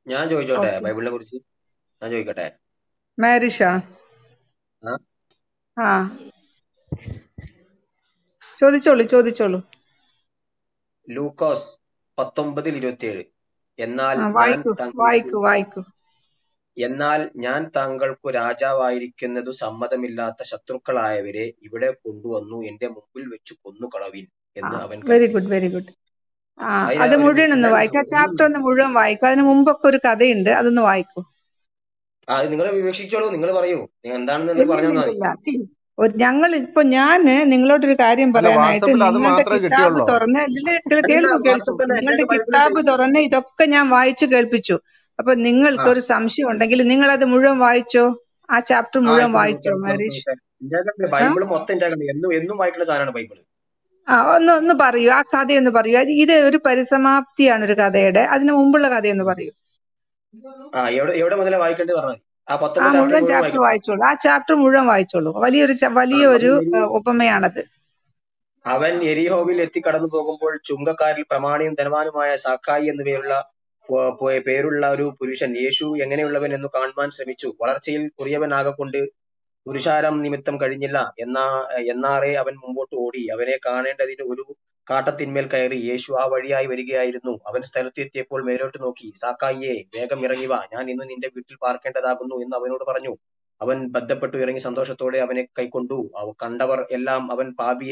ഞാൻ ചോദിച്ചോട്ടെ ഓക്കെ. ബൈബിളിനെ കുറിച്ച് ഞാൻ ചോദിക്കട്ടെ. മാരിഷ ആ ആ ചോദിച്ചോളൂ. ലൂക്കോസ് 19:27 എന്നാൽ ആ ഞാൻ വായിക്കൂ. എന്നാൽ ഞാൻ താങ്കൾക്കു രാജാവായിരിക്കുന്നതു സമ്മതമില്ലാത്ത ശത്രുക്കളായവരെ ഇവിടെ കൊണ്ടുവന്നു എന്റെ മുമ്പിൽ വെച്ച് കൊന്നുകളവിൻ എന്ന് അവൻ വെരി കൽപ്പിച്ചു. ഗുഡ്. അത് മുഴുവൻ ഒന്ന് വായിക്കും. ആ ചാപ്റ്റർ ഒന്ന് മുഴുവൻ വായിക്കും. അതിന് മുമ്പൊക്കെ ഒരു കഥയുണ്ട്, അതൊന്ന് വായിക്കൂ. അത് നിങ്ങൾ വിവക്ഷിച്ചോളൂ, നിങ്ങൾ പറയൂ എന്താണെന്ന് പറഞ്ഞു തന്നാൽ മതി. ഞാന് നിങ്ങളോടൊരു കാര്യം പറയാനായിട്ട് വാട്സപ്പിൽ അത് നിങ്ങളുടെ മാത്രമേ കിതാബ് കിട്ടിയുള്ളൂ. തുറന്ന് കേൾക്കൂ. നിങ്ങളുടെ കിതാബ് തുറന്ന് ഇതൊക്കെ ഞാൻ വായിച്ചു കേൾപ്പിച്ചു. അപ്പൊ നിങ്ങൾക്ക് ഒരു സംശയം ഉണ്ടെങ്കിൽ നിങ്ങൾ അത് മുഴുവൻ വായിച്ചോ. ആ ചാപ്റ്റർ മുഴുവൻ വായിച്ചോ മാരീഷ്. ബൈബിള് മൊത്തം എന്നും വായിക്കുന്ന സാധനമാണ് ബൈബിള്. ഒന്ന് പറയൂ, ആ കഥയൊന്ന് പറയൂ. ഇത് ഒരു പരിസമാപ്തിയാണ് ഒരു കഥയുടെ. അതിന് മുമ്പുള്ള കഥയൊന്ന് പറയൂ. എവിടെ മുതലേ വായിക്കേണ്ടത് പറഞ്ഞത്? ആ മുഴുവൻ ചാപ്റ്റർ വായിച്ചോളൂ. ആ ചാപ്റ്റർ മുഴുവൻ വായിച്ചോളൂ. വലിയൊരു ഉപമയാണത്. അവൻ എരിഹോവിൽ എത്തിക്കടന്നു പോകുമ്പോൾ ചുങ്കക്കാരിൽ പ്രമാണിയും ധനവാനുമായ സാക്കായി എന്നു പേരുള്ള ഒരു പുരുഷൻ യേശു എങ്ങനെയുള്ളവൻ എന്ന് കാണുവാൻ ശ്രമിച്ചു. വളർച്ചയിൽ കുറിയവനാകൊണ്ട് പുരുഷാരം നിമിത്തം കഴിഞ്ഞില്ല. എന്നാറേ അവൻ മുമ്പോട്ട് ഓടി. അവനെ കാണേണ്ടതിന് ഒരു കാട്ടത്തിന്മേൽ കയറി. യേശു ആ വഴിയായി വരികയായിരുന്നു. അവൻ സ്ഥലത്ത് എത്തിയപ്പോൾ മേലോട്ട് നോക്കി, സാക്കായിയെ, വേഗം ഇറങ്ങി വാ, ഞാൻ ഇന്ന് നിന്റെ വീട്ടിൽ പാർക്കേണ്ടതാകുന്നു എന്ന് അവനോട് പറഞ്ഞു. അവൻ ബദ്ധപ്പെട്ടു ഇറങ്ങി സന്തോഷത്തോടെ അവനെ കൈക്കൊണ്ടു. കണ്ടവർ എല്ലാം അവൻ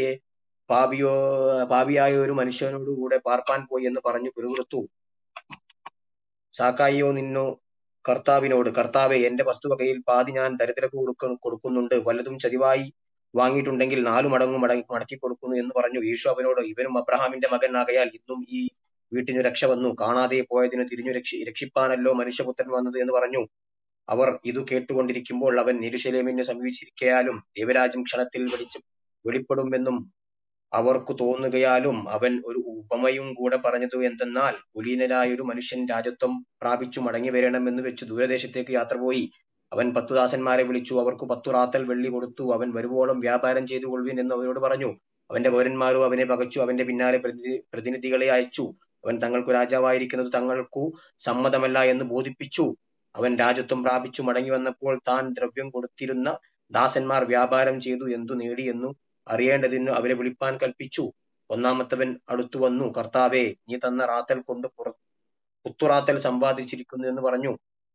പാപിയായ ഒരു മനുഷ്യനോട് കൂടെ പാർപ്പാൻ പോയി എന്ന് പറഞ്ഞു പിറുപിറുത്തു. സാക്കായിയോ നിന്നു കർത്താവിനോട്, കർത്താവേ, എന്റെ വസ്തുവകയിൽ പാതി ഞാൻ ദരിദ്രർക്ക് കൊടുക്കുന്നുണ്ട്. വല്ലതും ചതിവായി വാങ്ങിയിട്ടുണ്ടെങ്കിൽ 4 മടങ്ങ് മടക്കി കൊടുക്കുന്നു എന്ന് പറഞ്ഞു. യേശു അവനോട്, ഇവനും അബ്രഹാമിന്റെ മകൻ ആകയാൽ ഇന്നും ഈ വീട്ടിനു രക്ഷ വന്നു. കാണാതെ പോയതിനു തിരിഞ്ഞു രക്ഷിപ്പാനല്ലോ മനുഷ്യപുത്രൻ വന്നത് എന്ന് പറഞ്ഞു. അവർ ഇതു കേട്ടുകൊണ്ടിരിക്കുമ്പോൾ അവൻ യെരൂശലേമിനെ സമീപിച്ചിരിക്കയാലും ദൈവരാജ്യം ക്ഷണത്തിൽ വെളിപ്പെടുമെന്നും അവർക്കു തോന്നുകയാലും അവൻ ഒരു ഉപമയും കൂടെ പറഞ്ഞത് എന്തെന്നാൽ, കുലീനനായൊരു മനുഷ്യൻ രാജത്വം പ്രാപിച്ചു മടങ്ങി വരണമെന്ന് വെച്ച് ദൂരദേശത്തേക്ക് യാത്ര പോയി. അവൻ 10 ദാസന്മാരെ വിളിച്ചു, അവർക്ക് 10 റാത്തൽ വെള്ളി കൊടുത്തു. അവൻ വരുവോളം വ്യാപാരം ചെയ്തു കൊള്ളുവിൻ എന്ന് അവരോട് പറഞ്ഞു. അവന്റെ പൗരന്മാരോ അവനെ പകച്ചു അവന്റെ പിന്നാലെ പ്രതിനിധികളെ അയച്ചു. അവൻ തങ്ങൾക്കു രാജാവായിരിക്കുന്നത് തങ്ങൾക്കു സമ്മതമല്ല എന്ന് ബോധിപ്പിച്ചു. അവൻ രാജത്വം പ്രാപിച്ചു മടങ്ങി വന്നപ്പോൾ താൻ ദ്രവ്യം കൊടുത്തിരുന്ന ദാസന്മാർ വ്യാപാരം ചെയ്തു എന്തു നേടി എന്നു അറിയേണ്ടതിന് അവരെ വിളിപ്പാൻ കൽപ്പിച്ചു. ഒന്നാമത്തവൻ അടുത്തു വന്നു, കർത്താവേ, നീ തന്ന റാത്തൽ കൊണ്ട് 10 റാത്തൽ സമ്പാദിച്ചിരിക്കുന്നു എന്ന് പറഞ്ഞു.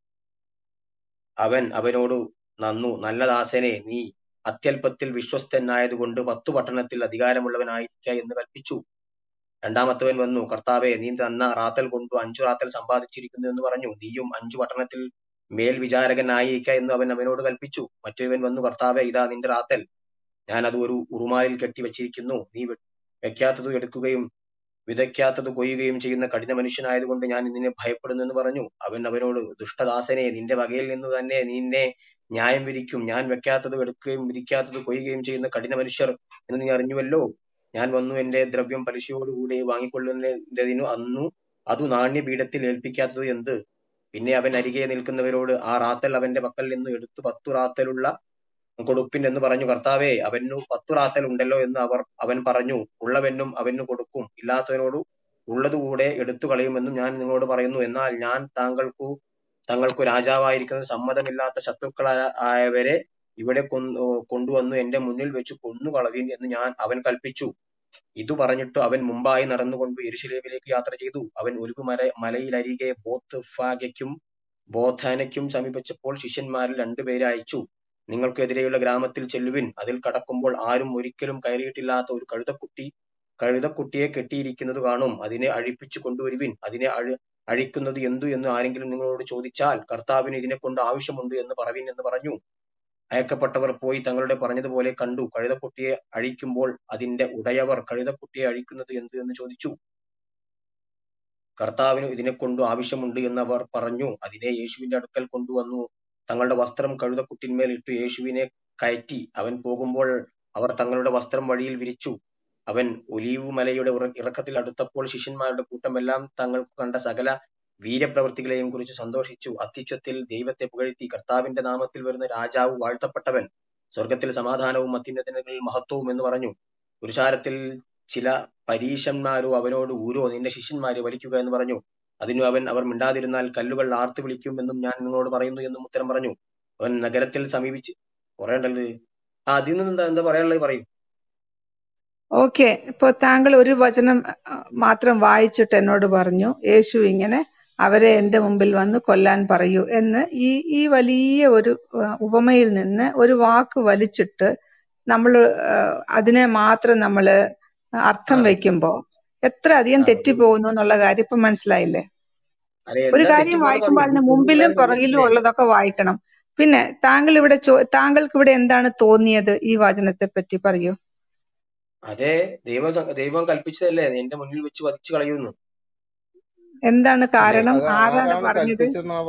അവൻ അവനോട്, നന്നു, നല്ല ദാസനെ, നീ അത്യല്പത്തിൽ വിശ്വസ്തനായതുകൊണ്ട് 10 പട്ടണത്തിൽ അധികാരമുള്ളവനായിരിക്ക എന്ന് കൽപ്പിച്ചു. രണ്ടാമത്തവൻ വന്നു, കർത്താവേ, നീ തന്ന റാത്തൽ കൊണ്ട് 5 റാത്തൽ സമ്പാദിച്ചിരിക്കുന്നു എന്ന് പറഞ്ഞു. നീയും 5 പട്ടണത്തിൽ മേൽ വിചാരകനായിരിക്ക എന്ന് അവൻ അവനോട് കൽപ്പിച്ചു. മറ്റൊരുവൻ വന്നു, കർത്താവേ, ഇതാ നിന്റെ റാത്തൽ, ഞാൻ അത് ഒരു ഉറുമാലിൽ കെട്ടി വച്ചിരിക്കുന്നു. നീ വെക്കാത്തത് എടുക്കുകയും വിതയ്ക്കാത്തത് കൊയ്യുകയും ചെയ്യുന്ന കഠിന മനുഷ്യനായതുകൊണ്ട് ഞാൻ നിന്നെ ഭയപ്പെടുന്നു എന്ന് പറഞ്ഞു. അവൻ അവനോട്, ദുഷ്ടദാസനെ, നിന്റെ വകയിൽ നിന്ന് തന്നെ നിന്നെ ന്യായം വിധിക്കും. ഞാൻ വെക്കാത്തത് എടുക്കുകയും വിധിക്കാത്തത് കൊയ്യുകയും ചെയ്യുന്ന കഠിന മനുഷ്യർ എന്ന് നീ അറിഞ്ഞുവല്ലോ. ഞാൻ വന്നു എന്റെ ദ്രവ്യം പലിശയോടുകൂടി വാങ്ങിക്കൊള്ളുന്നതിനു അതു നാണ്യപീഠത്തിൽ ഏൽപ്പിക്കാത്തത് എന്ത്? പിന്നെ അവൻ അരികെ നിൽക്കുന്നവരോട്, ആ റാത്തൽ അവന്റെ പക്കൽ നിന്ന് എടുത്തു 10 റാത്തലുള്ള കൊടുപ്പിൻ എന്ന് പറഞ്ഞു. കർത്താവേ, അവനു 10 റാത്തൽ ഉണ്ടല്ലോ എന്ന് അവൻ പറഞ്ഞു. ഉള്ളവനും അവനു കൊടുക്കും, ഇല്ലാത്തവനോട് ഉള്ളതുകൂടെ എടുത്തു കളയുമെന്നും ഞാൻ നിങ്ങളോട് പറയുന്നു. എന്നാൽ ഞാൻ തങ്ങൾക്കു രാജാവായിരിക്കുന്നത് സമ്മതമില്ലാത്ത ശത്രുക്കളായവരെ ഇവിടെ കൊണ്ടുവന്നു എന്റെ മുന്നിൽ വെച്ച് കൊന്നുകളവിൻ എന്ന് അവൻ കൽപ്പിച്ചു. ഇതു പറഞ്ഞിട്ട് അവൻ മുമ്പായി നടന്നുകൊണ്ട് യെരൂശലേമിലേക്ക് യാത്ര ചെയ്തു. അവൻ ഒലിവു മലയിലരികെ ബോത്ഫാഗയ്ക്കും ബോഥാനയ്ക്കും സമീപിച്ചപ്പോൾ ശിഷ്യന്മാരിൽ 2 പേരെ അയച്ചു. നിങ്ങൾക്ക് എതിരെയുള്ള ഗ്രാമത്തിൽ ചെല്ലുവിൻ. അതിൽ കടക്കുമ്പോൾ ആരും ഒരിക്കലും കയറിയിട്ടില്ലാത്ത ഒരു കഴുതക്കുട്ടിയെ കെട്ടിയിരിക്കുന്നത് കാണും. അതിനെ അഴിപ്പിച്ചു കൊണ്ടുവരുവിൻ. അതിനെ അഴിക്കുന്നത് എന്തു എന്ന് ആരെങ്കിലും നിങ്ങളോട് ചോദിച്ചാൽ, കർത്താവിന് ഇതിനെക്കൊണ്ട് ആവശ്യമുണ്ട് എന്ന് പറവിൻ എന്ന് പറഞ്ഞു. അയക്കപ്പെട്ടവർ പോയി തങ്ങളുടെ പറഞ്ഞതുപോലെ കണ്ടു. കഴുതക്കുട്ടിയെ അഴിക്കുമ്പോൾ അതിന്റെ ഉടയവർ, കഴുതക്കുട്ടിയെ അഴിക്കുന്നത് എന്ത് എന്ന് ചോദിച്ചു. കർത്താവിന് ഇതിനെക്കൊണ്ട് ആവശ്യമുണ്ട് എന്ന് അവർ പറഞ്ഞു. അതിനെ യേശുവിന്റെ അടുക്കൽ കൊണ്ടുവന്നു തങ്ങളുടെ വസ്ത്രം കഴുതക്കുട്ടിന്മേൽ ഇട്ടു യേശുവിനെ കയറ്റി. അവൻ പോകുമ്പോൾ അവർ തങ്ങളുടെ വസ്ത്രം വഴിയിൽ വിരിച്ചു. അവൻ ഒലീവ് മലയുടെ ഇറക്കത്തിൽ അടുത്തപ്പോൾ ശിഷ്യന്മാരുടെ കൂട്ടമെല്ലാം തങ്ങൾക്ക് കണ്ട സകല വീര്യപ്രവൃത്തികളെയും കുറിച്ച് സന്തോഷിച്ചു. അത്യുച്ചത്തിൽ ദൈവത്തെ പുകഴ്ത്തി, കർത്താവിന്റെ നാമത്തിൽ വരുന്ന രാജാവ് വാഴ്ത്തപ്പെട്ടവൻ, സ്വർഗത്തിൽ സമാധാനവും അത്യുന്നതങ്ങളിൽ മഹത്വവും എന്ന് പറഞ്ഞു. പുരുഷാരത്തിൽ ചില പരീശന്മാരോ അവനോട്, ഊരോ നിന്റെ ശിഷ്യന്മാരെ വലിക്കുക എന്ന് പറഞ്ഞു. അതിനു അവർ മിണ്ടാതിരുന്നാൽ കല്ലുകൾ ആർത്തു വിളിക്കുമെന്നും ഞാൻ നിങ്ങളോട് പറയുന്നു എന്നും ഉത്തരം പറഞ്ഞു. അവൻ നഗരത്തിൽ സമീപിച്ച് പറയണ്ടത് അതിൽ നിന്ന് എന്താ പറയാനുള്ളത് പറയും. ഓക്കെ, ഇപ്പൊ താങ്കൾ ഒരു വചനം മാത്രം വായിച്ചിട്ട് എന്നോട് പറഞ്ഞു യേശു ഇങ്ങനെ അവരെ എന്റെ മുമ്പിൽ വന്ന് കൊല്ലാൻ പറയൂ എന്ന്. ഈ വലിയ ഒരു ഉപമയിൽ നിന്ന് ഒരു വാക്ക് വലിച്ചിട്ട് നമ്മൾ അതിനെ മാത്രം നമ്മള് അർത്ഥം വെക്കുമ്പോ എത്ര അധികം തെറ്റിപ്പോകുന്നു എന്നുള്ള കാര്യം ഇപ്പൊ മനസ്സിലായില്ലേ? ഒരു കാര്യം വായിക്കുമ്പോൾ അതിന് മുമ്പിലും പുറകിലും ഉള്ളതൊക്കെ വായിക്കണം. പിന്നെ താങ്കൾക്ക് ഇവിടെ എന്താണ് തോന്നിയത് ഈ വചനത്തെ പറ്റി പറയൂ. അതെ, ദൈവം കൽപ്പിച്ചതല്ലേ എന്റെ മുന്നിൽ വെച്ച് വധിച്ചു കളയുന്നു. എന്താണ് കാരണം? ആരാണ് പറഞ്ഞത്?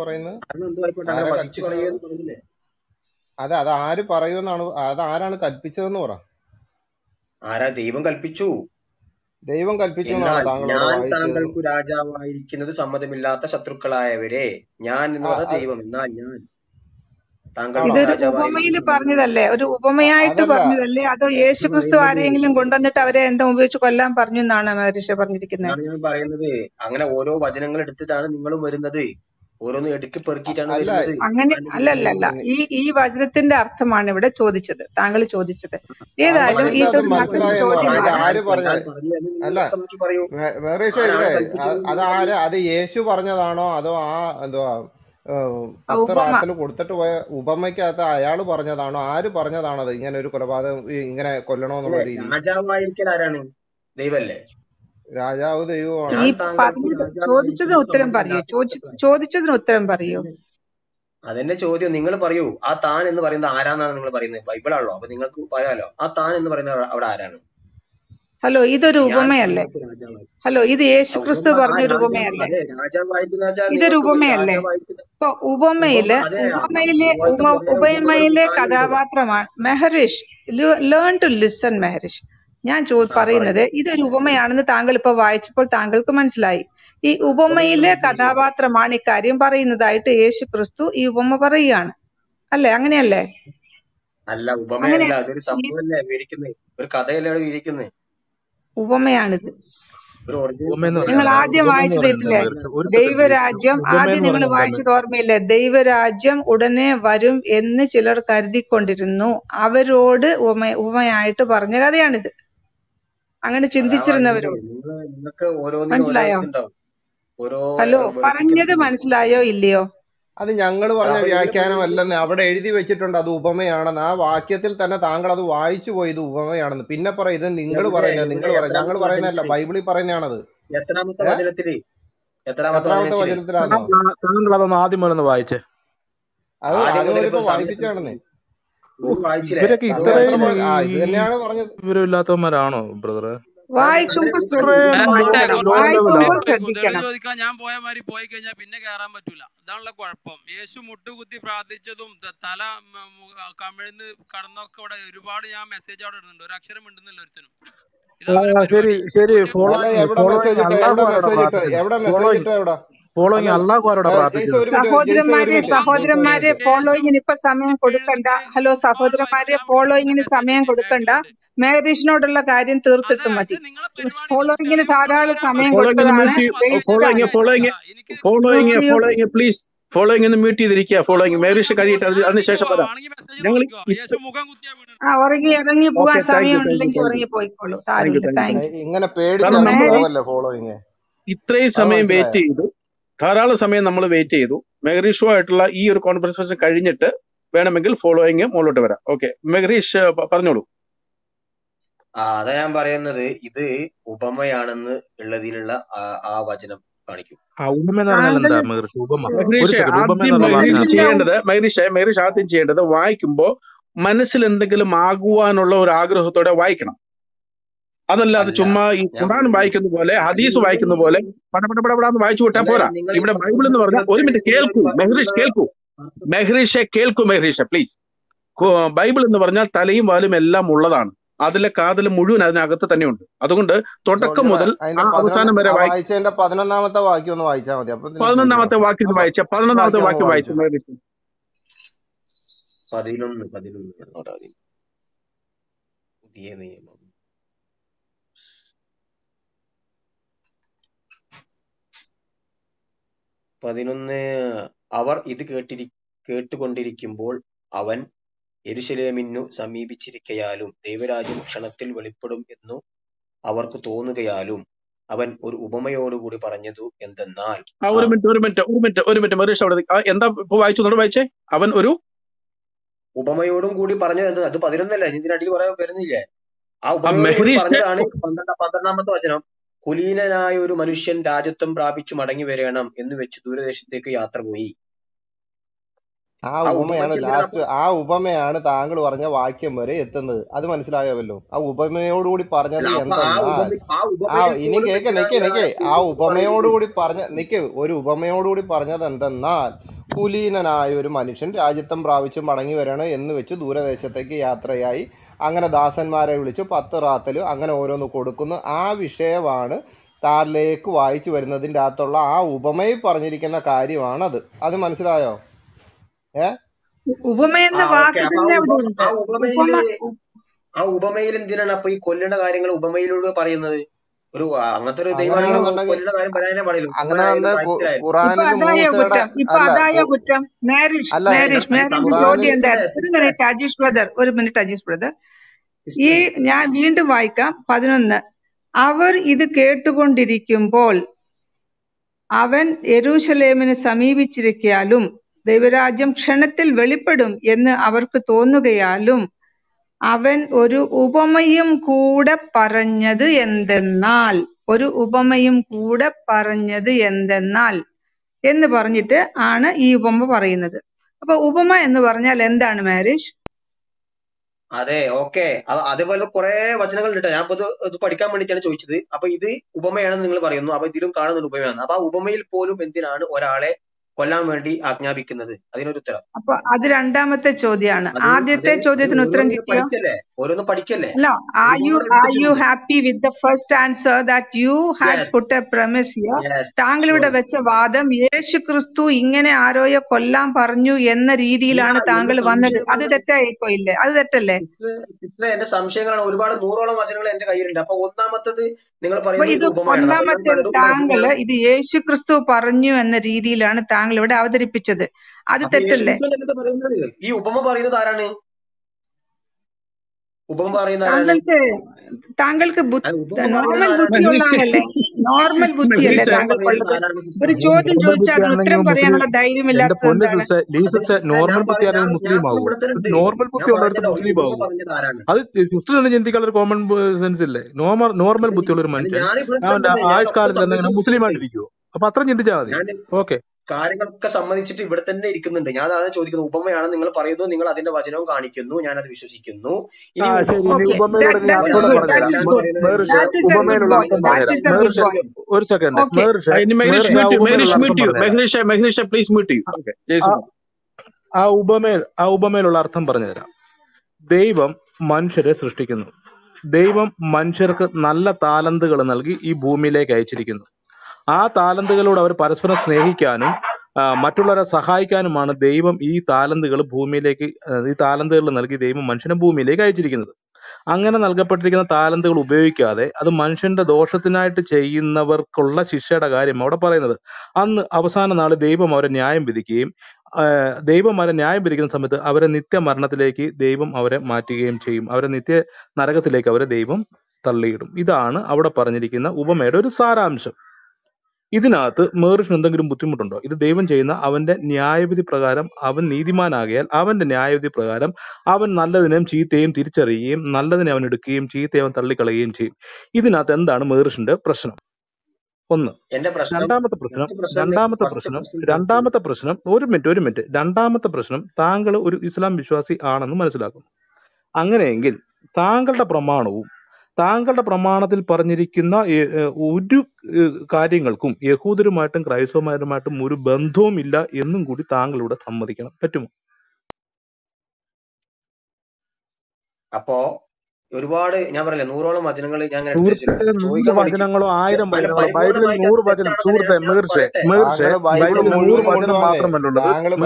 അതെ, അത് ആര് പറയുമെന്നാണ്, അത് ആരാണ് കൽപ്പിച്ചതെന്ന് പറ. ആരാ? ദൈവം കൽപ്പിച്ചു. ദൈവം കൽപ്പിച്ചു. ഞാൻ താങ്കൾക്ക് രാജാവായിരിക്കുന്നത് സമ്മതമില്ലാത്ത ശത്രുക്കളായവരെ, ഞാൻ എന്ന് പറഞ്ഞ ദൈവം, എന്നാൽ ഞാൻ ഇതൊരു ഉപമയിൽ പറഞ്ഞതല്ലേ? ഒരു ഉപമയായിട്ട് പറഞ്ഞതല്ലേ? അതോ യേശുക്രിസ്തു ആരെങ്കിലും കൊണ്ടുവന്നിട്ട് അവരെ എന്റെ മുമ്പ് വെച്ച് കൊല്ലാൻ പറഞ്ഞു എന്നാണ് മഹർഷി പറഞ്ഞിരിക്കുന്നത്? ഞാൻ പറയുന്നത് അങ്ങനെ ഓരോ വചനങ്ങൾ എടുത്തിട്ടാണ് നിങ്ങളും വരുന്നത്, ഓരോന്ന് എടുക്കി പെറുക്കിയിട്ടാണ് വരുന്നത്. അങ്ങനെ അല്ലല്ല, ഈ വചനത്തിന്റെ അർത്ഥമാണ് ഇവിടെ ചോദിച്ചത്, താങ്കൾ ചോദിച്ചത്. ഏതായാലും ഇതൊരു ചോദ്യമാണ്. അത് യേശു പറഞ്ഞതാണോ അതോ എന്തുവാ റാത്തൽ കൊടുത്തിട്ട് പോയ ഉപമയ്ക്കകത്ത് അയാള് പറഞ്ഞതാണോ? ആര് പറഞ്ഞതാണത് ഇങ്ങനെ ഒരു കൊലപാതകം ഇങ്ങനെ കൊല്ലണോന്നുള്ള രീതി? രാജാവായിരിക്കൽ ആരാണ്? ദൈവല്ലേ. രാജാവ് ദൈവമാണ്. ചോദിച്ചതിന് ഉത്തരം പറയൂ. അതെന്നെ ചോദ്യം. നിങ്ങൾ പറയൂ, ആ താൻ എന്ന് പറയുന്നത് ആരാന്നാണ് നിങ്ങൾ പറയുന്നത്? ബൈബിളാണല്ലോ, അപ്പൊ നിങ്ങൾക്ക് പറയാലോ ആ താൻ എന്ന് പറയുന്നത് അവിടെ ആരാണ്? ഹലോ, ഇതൊരു ഉപമയല്ലേ? ഹലോ, ഇത് യേശുക്രിസ്തു പറഞ്ഞൊരു ഉപമയല്ലേ? ഇതൊരു ഉപമയല്ലേ? ഇപ്പൊ ഉപമയിലെ കഥാപാത്രമാണ് Mehrish. Learn to listen Mehrish. ഞാൻ പറയുന്നത് ഇതൊരു ഉപമയാണെന്ന് താങ്കൾ ഇപ്പൊ വായിച്ചപ്പോൾ താങ്കൾക്ക് മനസ്സിലായി. ഈ ഉപമയിലെ കഥാപാത്രമാണ് ഇക്കാര്യം പറയുന്നതായിട്ട് യേശുക്രിസ്തു ഈ ഉപമ പറയുകയാണ് അല്ലേ? അങ്ങനെയല്ലേ? അല്ല, ഉപമയല്ല, അതൊരു സംഭവമല്ലേ വിവരിക്കുന്നത്, ഒരു കഥയല്ലേ വിവരിക്കുന്നത്. ഉപമയാണിത്. നിങ്ങൾ ആദ്യം വായിച്ചതില്ലേ ദൈവരാജ്യം? ആദ്യം നിങ്ങൾ വായിച്ചത് ഓർമ്മയില്ലേ? ദൈവരാജ്യം ഉടനെ വരും എന്ന് ചിലർ കരുതിക്കൊണ്ടിരുന്നു, അവരോട് ഉപമയായിട്ട് പറഞ്ഞ കഥയാണിത്. അങ്ങനെ ചിന്തിച്ചിരുന്നവരോട്. മനസ്സിലായോ? ഹലോ, പറഞ്ഞത് മനസ്സിലായോ ഇല്ലയോ? അത് ഞങ്ങൾ പറഞ്ഞ വ്യാഖ്യാനമല്ലെന്ന് അവിടെ എഴുതി വെച്ചിട്ടുണ്ട്, അത് ഉപമയാണെന്ന്. ആ വാക്യത്തിൽ തന്നെ താങ്കൾ അത് വായിച്ചു പോയത് ഉപമയാണെന്ന്. പിന്നെ പറയും ഇത് നിങ്ങൾ പറയുന്നത്, ഞങ്ങൾ പറയുന്നതല്ല, ബൈബിളിൽ പറയുന്നതാണത്. എത്രാമത്തെ വചനത്തിലാണോ? താങ്കൾ അതൊന്ന് ആദ്യം മുതലൊന്ന് വായിച്ചേ. അത് ആദ്യം വായിപ്പിച്ചാണെന്നേ. ഇവരൊക്കെ ഇത്രയും വിവരമില്ലാത്തവന്മാരാണോ ബ്രദറെ? വായിക്കുമ്പോ ശ്രദ്ധിക്കണം. ഞാൻ പോയ മാതിരി പോയി കഴിഞ്ഞാൽ പിന്നെ കേറാൻ പറ്റൂല. ഇതാണല്ലോ കുഴപ്പം. യേശു മുട്ടുകുത്തി പ്രാർത്ഥിച്ചതും തല കമിഴ്ന്ന് കടന്നൊക്കെ ഇവിടെ ഒരുപാട് ഞാൻ മെസ്സേജ് അവിടെ ഇടുന്നുണ്ട്. ഒരു അക്ഷരം ഉണ്ടെന്നില്ല ഒരുത്തനും. സഹോദരന്മാരെ ഫോളോയിങ്ങിന് ഇപ്പൊ സമയം കൊടുക്കണ്ട. ഹലോ സഹോദരന്മാരെ, ഫോളോയിങ്ങിന് സമയം കൊടുക്കണ്ട. മാരേജിനോടുള്ള കാര്യം തീർത്തിട്ട് മതി. ഫോളോയിങ്ങിന് ധാരാളം സമയം കൊടുത്തതാണ്. പ്ലീസ് ഫോളോയിങ് മ്യൂട്ട് ചെയ്തിരിക്കുക. ഫോളോയിങ് മാരേജ് കഴിയട്ടെ, അതിനുശേഷം വരാം. ഉറങ്ങി ഇറങ്ങി പോവാൻ സമയമുണ്ടെങ്കിൽ ഉറങ്ങി പോയിക്കോളൂ. ഇത്രയും സമയം വെയിറ്റ് ചെയ്തു, ധാരാളം സമയം നമ്മൾ വെയിറ്റ് ചെയ്തു. മെഹറീഷോ ആയിട്ടുള്ള ഈ ഒരു കോൺവെർസേഷൻ കഴിഞ്ഞിട്ട് വേണമെങ്കിൽ ഫോളോയിങ് മുകളിലോട്ട് വരാം. ഓക്കെ, മെഹറീഷ് പറഞ്ഞോളൂ. അതാ ഞാൻ പറയുന്നത്, ഇത് ഉപമയാണെന്ന് ഉള്ളതിലുള്ള ആ വചനം കാണിക്കും. മെഹറീഷ് ആദ്യം ചെയ്യേണ്ടത് വായിക്കുമ്പോ മനസ്സിൽ എന്തെങ്കിലും ആകുവാനുള്ള ഒരു ആഗ്രഹത്തോടെ വായിക്കണം. അതല്ലാതെ ചുമ്മാ ഈ ഖുർആൻ വായിക്കുന്ന പോലെ, ഹദീസ് വായിക്കുന്ന പോലെ പടപടപടാന്ന് വായിച്ചു വിട്ടാൽ പോരാ. ഇവിടെ ബൈബിൾ എന്ന് പറഞ്ഞാൽ, ഒരു മിനിറ്റ് കേൾക്കൂ മെഹ്രീഷ്, കേൾക്കൂ മെഹ്രീഷ് പ്ലീസ്. ബൈബിൾ എന്ന് പറഞ്ഞാൽ തലയും വാലും എല്ലാം ഉള്ളതാണ്. അതിലെ കാതൽ മുഴുവൻ അതിനകത്ത് തന്നെയുണ്ട്. അതുകൊണ്ട് തുടക്കം മുതൽ അവസാനം വരെ 11ാമത്തെ വാക്യം ഒന്ന് വായിച്ചാൽ മതി. 11ാമത്തെ വാക്യം വായിച്ച 11ാമത്തെ വാക്യം വായിച്ചു മെഹ്രീഷ്. 11 പുതിയ നിയമം. 11 അവർ ഇത് കേട്ടുകൊണ്ടിരിക്കുമ്പോൾ അവൻ യെരൂശലേമിനു സമീപിച്ചിരിക്കയാലും ദൈവരാജ്യം ക്ഷണത്തിൽ വെളിപ്പെടും എന്നു അവർക്ക് തോന്നുകയാലും അവൻ ഒരു ഉപമയോടുകൂടി പറഞ്ഞതു എന്തെന്നാൽ ഒരു മിനിറ്റ് മറുപടി അവിടെ എന്താ ഇപ്പൊ വായിച്ചേ? അവൻ ഒരു ഉപമയോടും കൂടി പറഞ്ഞത് എന്താ? അത് 11 ഇതിനടിയിൽ കുറെ വരുന്നില്ലേ? ആ ഉപമയോട് കൂടി പറഞ്ഞതാണ് 12-ാമത്തെ വചനം. കുലീനനായ ഒരു മനുഷ്യൻ രാജ്യത്വം പ്രാപിച്ചു മടങ്ങി വരണം എന്ന് വെച്ച് ദൂരദേശത്തേക്ക് യാത്ര പോയി. ആ ഉപമയാണ് താങ്കൾ പറഞ്ഞ വാക്യം വരെ എത്തുന്നത്. അത് മനസ്സിലായല്ലോ. ആ ഉപമയോടുകൂടി പറഞ്ഞത് എന്തെന്നാൽ ഇനി നിക്കേ ആ ഉപമയോടുകൂടി ഒരു ഉപമയോടുകൂടി പറഞ്ഞത് എന്തെന്നാൽ കുലീനനായ ഒരു മനുഷ്യൻ രാജ്യത്വം പ്രാപിച്ചു മടങ്ങി വരണം എന്ന് വെച്ച് ദൂരദേശത്തേക്ക് യാത്രയായി. അങ്ങനെ ദാസന്മാരെ വിളിച്ചു 10 റാത്തലും അങ്ങനെ ഓരോന്ന് കൊടുക്കുന്നു. ആ വിഷയമാണ് താരിലേക്ക് വായിച്ചു വരുന്നതിൻ്റെ അകത്തുള്ള ആ ഉപമയിൽ പറഞ്ഞിരിക്കുന്ന കാര്യമാണത്. അത് മനസ്സിലായോ? ആ ഉപമയിൽ എന്തിനാണ് അപ്പൊ ഈ കൊല്ലുന്ന കാര്യങ്ങൾ ഉപമയിലൂടെ പറയുന്നത്? ഒരു അങ്ങനത്തെ ഒരു ദൈവമാണെങ്കിൽ കൊല്ലുന്ന കാര്യം പറയാനേ പാടില്ല. ഒരു മിനിറ്റ് അജീഷ് ബ്രദർ, ഈ ഞാൻ വീണ്ടും വായിക്കാം. 11 അവർ ഇത് കേട്ടുകൊണ്ടിരിക്കുമ്പോൾ അവൻ യെരൂശലേമിന് സമീപിച്ചിരിക്കയാലും ദൈവരാജ്യം ക്ഷണത്തിൽ വെളിപ്പെടും എന്ന് അവർക്ക് തോന്നുകയാലും അവൻ ഒരു ഉപമയും കൂടെ പറഞ്ഞത് എന്തെന്നാൽ എന്ന് പറഞ്ഞിട്ട് ആണ് ഈ ഉപമ പറയുന്നത്. അപ്പൊ ഉപമ എന്ന് പറഞ്ഞാൽ എന്താണ് മാരേജ്? അതെ, ഓക്കെ. അതേപോലെ കുറെ വചനങ്ങൾ ഉണ്ട്. ഞാൻ ഇത് പഠിക്കാൻ വേണ്ടിയിട്ടാണ് ചോദിച്ചത്. അപ്പൊ ഇത് ഉപമയാണെന്ന് നിങ്ങൾ പറയുന്നു. അപ്പൊ ഇതിലും കാണുന്ന ഉപമയാണ്. അപ്പൊ ആ ഉപമയിൽ പോലും എന്തിനാണ് ഒരാളെ കൊല്ലാൻ വേണ്ടി ആജ്ഞാപിക്കുന്നത്? അതിനൊരു ഉത്തരം. അപ്പൊ അത് രണ്ടാമത്തെ ചോദ്യമാണ്. ആദ്യത്തെ ചോദ്യത്തിന് ഉത്തരം കിട്ടിയോ? ഓരോന്ന് പഠിക്കല്ലേ? അല്ല, are you happy with the first answer that you had put a premise here? താങ്കൾ ഇവിടെ വെച്ച വാദം യേശു ക്രിസ്തു ഇങ്ങനെ ആരോയെ കൊല്ലാൻ പറഞ്ഞു എന്ന രീതിയിലാണ് താങ്കൾ വന്നത്. അത് തെറ്റായിപ്പോ ഇല്ലേ? അത് തെറ്റല്ലേ? എന്റെ സംശയങ്ങളാണ്. ഒരുപാട് 100ഓളം വചനങ്ങൾ എന്റെ കയ്യിലുണ്ട്. അപ്പൊ ഒന്നാമത്തത് നിങ്ങൾ പറയുന്നത് ഒന്നാമത്തേത് താങ്കൾ ഇത് യേശു ക്രിസ്തു പറഞ്ഞു എന്ന രീതിയിലാണ് താങ്കൾ ഇവിടെ അവതരിപ്പിച്ചത്. അത് തെറ്റല്ലേ? ഈ ഉപമ പറയുന്നത് ആരാണ്? താങ്കൾക്ക് നോർമൽ ബുദ്ധിയുള്ള ആളല്ലേ? നോർമൽ ബുദ്ധിയല്ലേ താങ്കൾക്കുള്ളത്? ഒരു ചോദ്യം ചോദിച്ചാൽ അതിന് ഉത്തരം പറയാനുള്ള ധൈര്യമില്ലാത്തത് എന്താണ്? നോർമൽ ബുദ്ധിയാണ് മുസ്ലിം ആവും. നോർമൽ ബുദ്ധിയുള്ളവർക്ക് മുസ്ലിം ആവും. അത് ക്രിസ്ത്യൻ ചിന്തിക്കാനുള്ള കോമൺ സെൻസ് ഇല്ലേ? നോർമൽ ബുദ്ധിയുള്ള ഒരു മനുഷ്യൻ അവന്റെ ആഴ്കാലത്ത് എന്തെങ്കിലും മുസ്ലിം ആയിട്ടിരിക്കുവോ? അപ്പൊ അത്ര ചിന്തിച്ചാൽ മതി. ഓക്കെ, കാര്യങ്ങളൊക്കെ സമ്മതിച്ചിട്ട് ഇവിടെ തന്നെ ഇരിക്കുന്നുണ്ട്. ഞാൻ അതാണ് ചോദിക്കുന്നത്. ഉപമയാണ് നിങ്ങൾ പറയുന്നു, നിങ്ങൾ അതിന്റെ വചനവും കാണിക്കുന്നു, ഞാൻ അത് വിശ്വസിക്കുന്നു. ഒരു സെക്കൻഡ്, ആ ഉപമയിലുള്ള അർത്ഥം പറഞ്ഞുതരാം. ദൈവം മനുഷ്യരെ സൃഷ്ടിക്കുന്നു. ദൈവം മനുഷ്യർക്ക് നല്ല താലന്തുകൾ നൽകി ഈ ഭൂമിയിലേക്ക് അയച്ചിരിക്കുന്നു. ആ താലന്തുകളോട് അവർ പരസ്പരം സ്നേഹിക്കാനും മറ്റുള്ളവരെ സഹായിക്കാനുമാണ് ദൈവം ഈ താലന്തുകൾ നൽകി ദൈവം മനുഷ്യനെ ഭൂമിയിലേക്ക് അയച്ചിരിക്കുന്നത്. അങ്ങനെ നൽകപ്പെട്ടിരിക്കുന്ന താലന്തുകൾ ഉപയോഗിക്കാതെ അത് മനുഷ്യന്റെ ദോഷത്തിനായിട്ട് ചെയ്യുന്നവർക്കുള്ള ശിക്ഷയുടെ കാര്യം അവിടെ പറയുന്നത്. അന്ന് അവസാന നാൾ ദൈവം അവരെ ന്യായം വിധിക്കുകയും ന്യായം വിധിക്കുന്ന സമയത്ത് അവരെ നിത്യമരണത്തിലേക്ക് ദൈവം അവരെ മാറ്റുകയും ചെയ്യും. അവരെ നിത്യ നരകത്തിലേക്ക് അവരെ ദൈവം തള്ളിയിടും. ഇതാണ് അവിടെ പറഞ്ഞിരിക്കുന്ന ഉപമയുടെ ഒരു സാരാംശം. ഇതിനകത്ത് മേറിന് എന്തെങ്കിലും ബുദ്ധിമുട്ടുണ്ടോ? ഇത് ദൈവം ചെയ്യുന്ന അവന്റെ ന്യായവിധി പ്രകാരം അവൻ നീതിമാനാകിയാൽ അവന്റെ ന്യായവിധി പ്രകാരം അവൻ നല്ലതിനെയും ചീത്തയും തിരിച്ചറിയുകയും നല്ലതിനെ അവൻ എടുക്കുകയും ചീത്തയെ അവൻ തള്ളിക്കളയുകയും ചെയ്യും. ഇതിനകത്ത് എന്താണ് മേറിന്റെ പ്രശ്നം? ഒന്ന്. രണ്ടാമത്തെ പ്രശ്നം ഒരു മിനിറ്റ്. രണ്ടാമത്തെ പ്രശ്നം, താങ്കൾ ഒരു ഇസ്ലാം വിശ്വാസി ആണെന്ന് മനസ്സിലാക്കുന്നു. അങ്ങനെയെങ്കിൽ താങ്കളുടെ പ്രമാണവും താങ്കളുടെ പ്രമാണത്തിൽ പറഞ്ഞിരിക്കുന്ന ഒരു കാര്യങ്ങൾക്കും യഹൂദരുമായിട്ടും ക്രൈസ്തവന്മാരുമായിട്ടും ഒരു ബന്ധവും ഇല്ല എന്നും കൂടി താങ്കൾ ഇവിടെ സമ്മതിക്കണം. പറ്റുമോ? അപ്പോ ഒരുപാട് ഞാൻ പറയില്ല 100ഓളം വചനങ്ങൾ ഞാൻ 100 വചനങ്ങളോ 1000 വചനങ്ങളോ ബൈബിളിൽ 100 വചനം സുഹൃത്തെ ബൈബിളിൽ 100 വചനം മാത്രമല്ലുള്ളത്.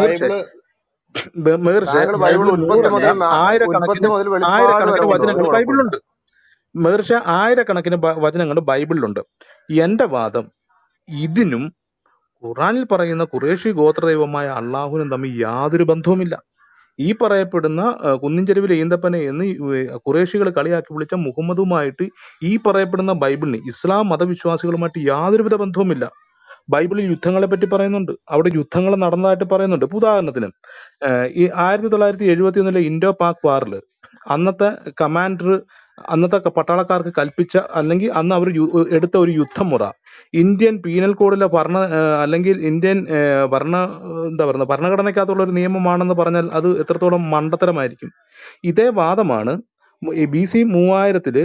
ആയിരക്കണക്കിന് വചനങ്ങൾ ബൈബിളിലുണ്ട്. ആയിരക്കണക്കിന് വചനങ്ങൾ ബൈബിളിലുണ്ട്. എന്റെ വാദം ഇതിനും ഖുറാനിൽ പറയുന്ന ഖുറേഷി ഗോത്രദൈവമായ അള്ളാഹുവിനും തമ്മിൽ യാതൊരു ബന്ധവുമില്ല. ഈ പറയപ്പെടുന്ന കുന്നിൻ ചെരുവിലെ ഈന്തപ്പനെ എന്ന് ഖുറേഷികൾ കളിയാക്കി വിളിച്ച മുഹമ്മദുമായിട്ട് ഈ പറയപ്പെടുന്ന ബൈബിളിന് ഇസ്ലാം മതവിശ്വാസികളുമായിട്ട് യാതൊരുവിധ ബന്ധവുമില്ല. ബൈബിളിൽ യുദ്ധങ്ങളെ പറ്റി പറയുന്നുണ്ട്, അവിടെ യുദ്ധങ്ങൾ നടന്നതായിട്ട് പറയുന്നുണ്ട്. ഇപ്പൊ ഉദാഹരണത്തിന് ഈ 1971 ഇൻഡോ പാക് വാറിൽ അന്നത്തെ കമാൻഡർ, അന്നത്തെ പട്ടാളക്കാർക്ക് കൽപ്പിച്ച അല്ലെങ്കിൽ അന്ന് അവർ എടുത്ത ഒരു യുദ്ധമുറ ഇന്ത്യൻ പീനൽ കോഡിലെ അല്ലെങ്കിൽ ഇന്ത്യൻ ഭരണഘടനയ്ക്കകത്തുള്ള ഒരു നിയമമാണെന്ന് പറഞ്ഞാൽ അത് എത്രത്തോളം മണ്ടത്തരമായിരിക്കും. ഇതേ വാദമാണ് BC 3000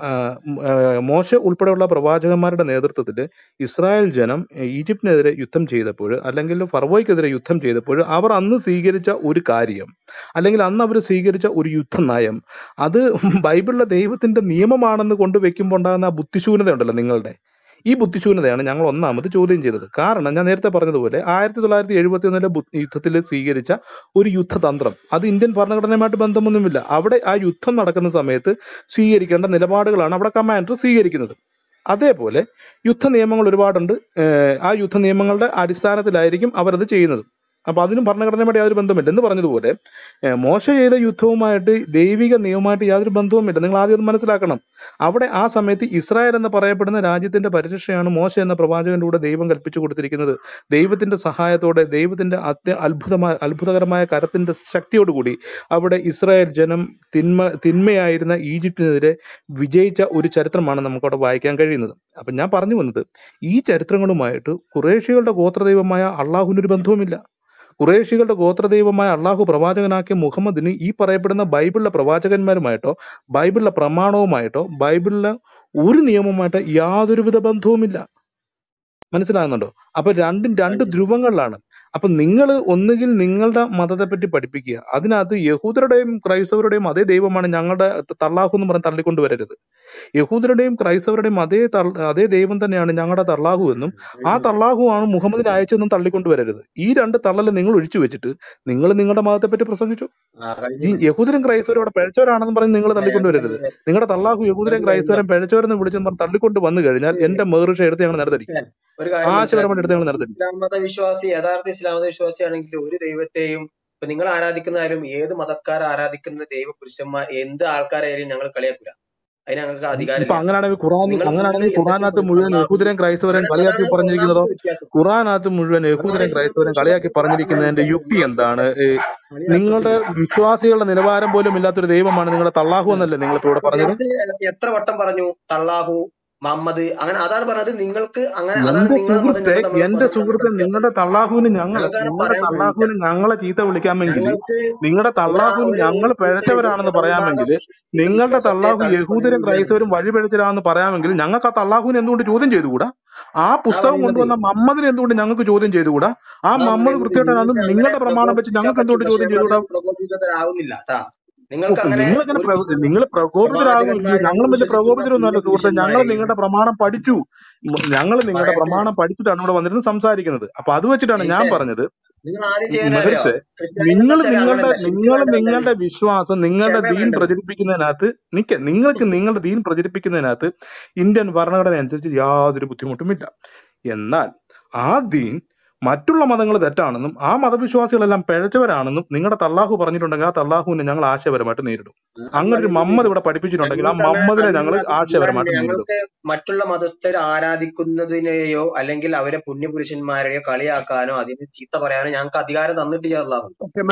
മോശ ഉൾപ്പെടെയുള്ള പ്രവാചകന്മാരുടെ നേതൃത്വത്തിൽ ഇസ്രായേൽ ജനം ഈജിപ്തിനെതിരെ യുദ്ധം ചെയ്തപ്പോൾ, അല്ലെങ്കിൽ ഫറവോയ്ക്കെതിരെ യുദ്ധം ചെയ്തപ്പോൾ അവർ അന്ന് സ്വീകരിച്ച ഒരു കാര്യം, അല്ലെങ്കിൽ അന്ന് അവർ സ്വീകരിച്ച ഒരു യുദ്ധ നയം, അത് ബൈബിളിലെ ദൈവത്തിന്റെ നിയമമാണെന്ന് കൊണ്ടുവെക്കുമ്പോൾ ഉണ്ടാകുന്ന ആ ബുദ്ധിശൂന്യത ഉണ്ടല്ലോ നിങ്ങളുടെ, ഈ ബുദ്ധിശൂന്യതയാണ് ഞങ്ങൾ ഒന്നാമത് ചോദ്യം ചെയ്തത്. കാരണം ഞാൻ നേരത്തെ പറഞ്ഞതുപോലെ 1971 യുദ്ധത്തിൽ സ്വീകരിച്ച ഒരു യുദ്ധതന്ത്രം, അത് ഇന്ത്യൻ ഭരണഘടനയുമായിട്ട് ബന്ധമൊന്നുമില്ല. അവിടെ ആ യുദ്ധം നടക്കുന്ന സമയത്ത് സ്വീകരിക്കേണ്ട നിലപാടുകളാണ് അവിടെ കമാൻഡർ സ്വീകരിക്കുന്നത്. അതേപോലെ യുദ്ധ നിയമങ്ങൾ ഒരുപാടുണ്ട്. ആ യുദ്ധ നിയമങ്ങളുടെ അടിസ്ഥാനത്തിലായിരിക്കും അവരത് ചെയ്യുന്നത്. അപ്പൊ അതിനും ഭരണഘടനയുമായിട്ട് യാതൊരു ബന്ധമില്ല. എന്ന് പറഞ്ഞതുപോലെ മോശ ചെയ്ത യുദ്ധവുമായിട്ട് ദൈവിക നിയമമായിട്ട് യാതൊരു ബന്ധവുമില്ല. നിങ്ങൾ ആദ്യം അത് മനസ്സിലാക്കണം. അവിടെ ആ സമയത്ത് ഇസ്രായേൽ എന്ന് പറയപ്പെടുന്ന രാജ്യത്തിന്റെ പരിരക്ഷയാണ് മോശ എന്ന പ്രവാചകന്റെ കൂടെ ദൈവം കൽപ്പിച്ചു കൊടുത്തിരിക്കുന്നത്. ദൈവത്തിന്റെ സഹായത്തോടെ, ദൈവത്തിന്റെ അത്ഭുതകരമായ കരത്തിന്റെ ശക്തിയോടുകൂടി അവിടെ ഇസ്രായേൽ ജനം തിന്മയായിരുന്ന ഈജിപ്തിനെതിരെ വിജയിച്ച ഒരു ചരിത്രമാണ് നമുക്കവിടെ വായിക്കാൻ കഴിയുന്നത്. അപ്പൊ ഞാൻ പറഞ്ഞു വന്നത്, ഈ ചരിത്രങ്ങളുമായിട്ട് ഖുറേഷികളുടെ ഗോത്രദൈവമായ അള്ളാഹുവിനൊരു ബന്ധവുമില്ല. ഖുറേഷികളുടെ ഗോത്രദൈവമായ അള്ളാഹു പ്രവാചകനാക്കിയ മുഹമ്മദിന് ഈ പറയപ്പെടുന്ന ബൈബിളിലെ പ്രവാചകന്മാരുമായിട്ടോ ബൈബിളിലെ പ്രമാണവുമായിട്ടോ ബൈബിളിലെ ഒരു നിയമവുമായിട്ടോ യാതൊരുവിധ ബന്ധവുമില്ല. മനസ്സിലാകുന്നുണ്ടോ? അപ്പൊ രണ്ട് ധ്രുവങ്ങളിലാണ്. അപ്പൊ നിങ്ങൾ ഒന്നുകിൽ നിങ്ങളുടെ മതത്തെ പറ്റി പഠിപ്പിക്കുക, അതിനകത്ത് യഹൂദരുടെയും ക്രൈസ്തവരുടെയും അതേ ദൈവമാണ് ഞങ്ങളുടെ തള്ളാഹു എന്ന് പറഞ്ഞ് തള്ളിക്കൊണ്ടുവരരുത്. യഹൂദരുടെയും ക്രൈസ്തവരുടെയും അതേ ദൈവം തന്നെയാണ് ഞങ്ങളുടെ തള്ളാഹു എന്നും ആ തള്ളാഹു ആണ് മുഹമ്മദിനെ അയച്ചെന്നും തള്ളിക്കൊണ്ടുവരരുത്. ഈ രണ്ട് തള്ളല് നിങ്ങൾ ഒഴിച്ചു വെച്ചിട്ട് നിങ്ങൾ നിങ്ങളുടെ മതത്തെ പറ്റി പ്രസംഗിച്ചു. ഈ യഹൂദരും ക്രൈസ്തവരും ഇവിടെ പിഴച്ചവരാണെന്ന് പറഞ്ഞ് നിങ്ങൾ തള്ളിക്കൊണ്ടുവരരുത്. നിങ്ങളുടെ തള്ളാഹു യഹൂദരെയും ക്രൈസ്തവരും പിഴച്ചവരെന്ന് വിളിച്ചെന്ന് പറഞ്ഞ് തള്ളിക്കൊണ്ട് വന്നു കഴിഞ്ഞാൽ എന്റെ മേറുഷ എടുത്ത് ഞങ്ങൾ നിരത്തടിക്കും. ഒരു കാര്യം ആശയപരമായിട്ട് എടുത്ത് ഞങ്ങൾ നിരത്തടിക്കും. ഇസ്ലാം മതവിശ്വാസി, യഥാർത്ഥ ഇസ്ലാം മതവിശ്വാസിയാണെങ്കിൽ ഒരു ദൈവത്തെയും, ഇപ്പൊ നിങ്ങൾ ആരാധിക്കുന്നതായാലും ഏത് മതക്കാർ ആരാധിക്കുന്ന ദൈവപുരുഷന്മാർ എന്ത് ആൾക്കാരായാലും ഞങ്ങൾ കളിയാക്കില്ല. അതിന് ഞങ്ങൾക്ക് ഇപ്പൊ അധികാരമില്ല. അങ്ങനെയാണെങ്കിൽ നിങ്ങൾ ഖുറാനകത്ത് മുഴുവൻ യഹൂദരെയും ക്രൈസ്തവരെയും കളിയാക്കി പറഞ്ഞിരിക്കുന്നതോ? ഖുറാനകത്ത് മുഴുവൻ യഹൂദരെയും ക്രൈസ്തവരെയും കളിയാക്കി പറഞ്ഞിരിക്കുന്നതിന്റെ യുക്തി എന്താണ്? നിങ്ങളുടെ വിശ്വാസികളുടെ നിലവാരം പോലും ഇല്ലാത്തൊരു ദൈവമാണ് നിങ്ങളുടെ തള്ളാഹു എന്നല്ലേ നിങ്ങളിപ്പോ ഇവിടെ പറഞ്ഞത്? എത്ര വട്ടം പറഞ്ഞു തള്ളാഹു, മുഹമ്മദ്, അങ്ങനെ അതാണ് പറഞ്ഞത്. നിങ്ങൾക്ക് അങ്ങനെ അതാണ് എന്റെ നിങ്ങളുടെ മതം, സുഹൃത്തെ, ഞങ്ങളുടെ മതം എന്റെ സുഹൃത്തെ, വ്യത്യാസം. നിങ്ങളുടെ തള്ളാഹുവിന് ഞങ്ങൾക്ക് പറയാൻ കഴിയില്ല. ഞങ്ങളെ ചീത്ത വിളിക്കാമെങ്കിൽ, ഞങ്ങൾക്ക് നിങ്ങളുടെ തള്ളാഹുവിന് ഞങ്ങൾ പിഴച്ചവരാണെന്ന് പറയാമെങ്കിൽ, നിങ്ങളുടെ തള്ളാഹു യഹൂദരും ക്രൈസ്തവരും വഴിപിഴച്ചവരാണെന്ന് പറയാമെങ്കിൽ, ഞങ്ങൾക്ക് ആ തള്ളാഹുവിനെ എന്തുകൊണ്ട് ചോദ്യം ചെയ്തുകൂടാ? ആ പുസ്തകം കൊണ്ടുവന്ന മുഹമ്മദിനെ എന്തുകൊണ്ട് ഞങ്ങൾക്ക് ചോദ്യം ചെയ്തുകൂടാ? ആ മുഹമ്മദ് കൃത്യമായിട്ടാണ് നിങ്ങളുടെ പ്രമാണം വെച്ച് ഞങ്ങൾക്ക് എന്തുകൊണ്ട് ചോദ്യം ചെയ്തുകൂടാ? പ്രകോപിതരാകുന്നില്ല. നിങ്ങൾക്ക് അങ്ങനെ നിങ്ങൾ പ്രകോപിതരാകുന്നില്ല. ഞങ്ങളും വലിയ പ്രകോപിതരൊന്നുമല്ല സുഹൃത്തെ. ഞങ്ങൾ നിങ്ങളുടെ പ്രമാണം പഠിച്ചു. ഞങ്ങൾ നിങ്ങളുടെ പ്രമാണം പഠിച്ചിട്ടാണ് ഇവിടെ വന്നിരുന്ന് സംസാരിക്കുന്നത്. അപ്പൊ അത് വെച്ചിട്ടാണ് ഞാൻ പറഞ്ഞത്, മഹർഷെ, നിങ്ങൾ നിങ്ങളുടെ വിശ്വാസം, നിങ്ങളുടെ ദീൻ പ്രചരിപ്പിക്കുന്നതിനകത്ത് നിങ്ങൾക്ക് നിങ്ങളുടെ ദീൻ പ്രചരിപ്പിക്കുന്നതിനകത്ത് ഇന്ത്യൻ ഭരണഘടന അനുസരിച്ച് യാതൊരു ബുദ്ധിമുട്ടുമില്ല. എന്നാൽ ആ ദീൻ മറ്റുള്ള മതങ്ങൾ തെറ്റാണെന്നും ആ മതവിശ്വാസികളെല്ലാം പിഴച്ചവരാണെന്നും നിങ്ങളുടെ തള്ളാഹു പറഞ്ഞിട്ടുണ്ടെങ്കിൽ ആ തള്ളാഹുവിനെ ഞങ്ങൾ ആശയപരമായിട്ട് നേരിടും. അങ്ങനെ ഒരു മമ്മദ് ഇവിടെ പഠിപ്പിച്ചിട്ടുണ്ടെങ്കിൽ ആ മമ്മദിനെ ഞങ്ങൾ ആശയപരമായിട്ട് നേരിടും. ഞങ്ങൾക്ക് മറ്റുള്ള മതസ്ഥർ ആരാധിക്കുന്നതിനെയോ അല്ലെങ്കിൽ അവരെ പുണ്യപുരുഷന്മാരെയോ കളിയാക്കാനോ അതിന് ചീത്ത പറയാനോ ഞങ്ങൾക്ക് അധികാരം തന്നിട്ടില്ല അല്ലാഹു.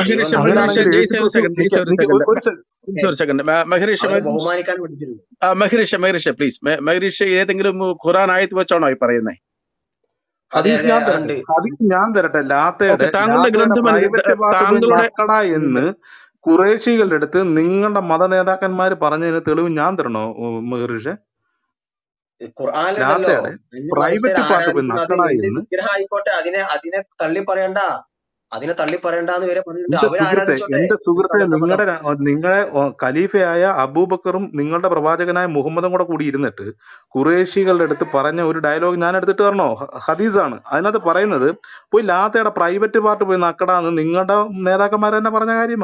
ബഹുമാനിക്കാൻ പഠിച്ചിട്ടുണ്ട്. മഹരീഷ് ഏതെങ്കിലും ഖുറാൻ ആയത്ത് വെച്ചാണോ ഈ പറയുന്നത്? ഞാൻ തരട്ടെ. ലാത്തയുടെ എന്ന് ഖുറേഷികളുടെ അടുത്ത് നിങ്ങളുടെ മത നേതാക്കന്മാര് പറഞ്ഞതിന് തെളിവ് ഞാൻ തരണോ മഹർഷെ? ലാത്തയുടെ പ്രൈവറ്റ് പാർട്ട് പോയി നക്കട എന്ന് ആയിക്കോട്ടെ, അതിനെ തള്ളി പറയണ്ട, അതിനെ തള്ളി പറയണ്ടെന്ന് വരെ പറഞ്ഞിട്ടുണ്ട്. എന്റെ സുഹൃത്തെ, നിങ്ങളെ ഖലീഫയായ അബൂബക്കറും നിങ്ങളുടെ പ്രവാചകനായ മുഹമ്മദും കൂടി ഇരുന്നിട്ട് ഖുറേഷികളുടെ അടുത്ത് പറഞ്ഞ ഒരു ഡയലോഗ് ഞാൻ എടുത്തിട്ട് തരണോ? ഹദീസാണ്. അതിനകത്ത് പറയുന്നത്, പോയി ലാത്തയുടെ പ്രൈവറ്റ് പാർട്ട് പോയി നക്കടാന്ന് നിങ്ങളുടെ നേതാക്കന്മാർ തന്നെ പറഞ്ഞ കാര്യമാണ്.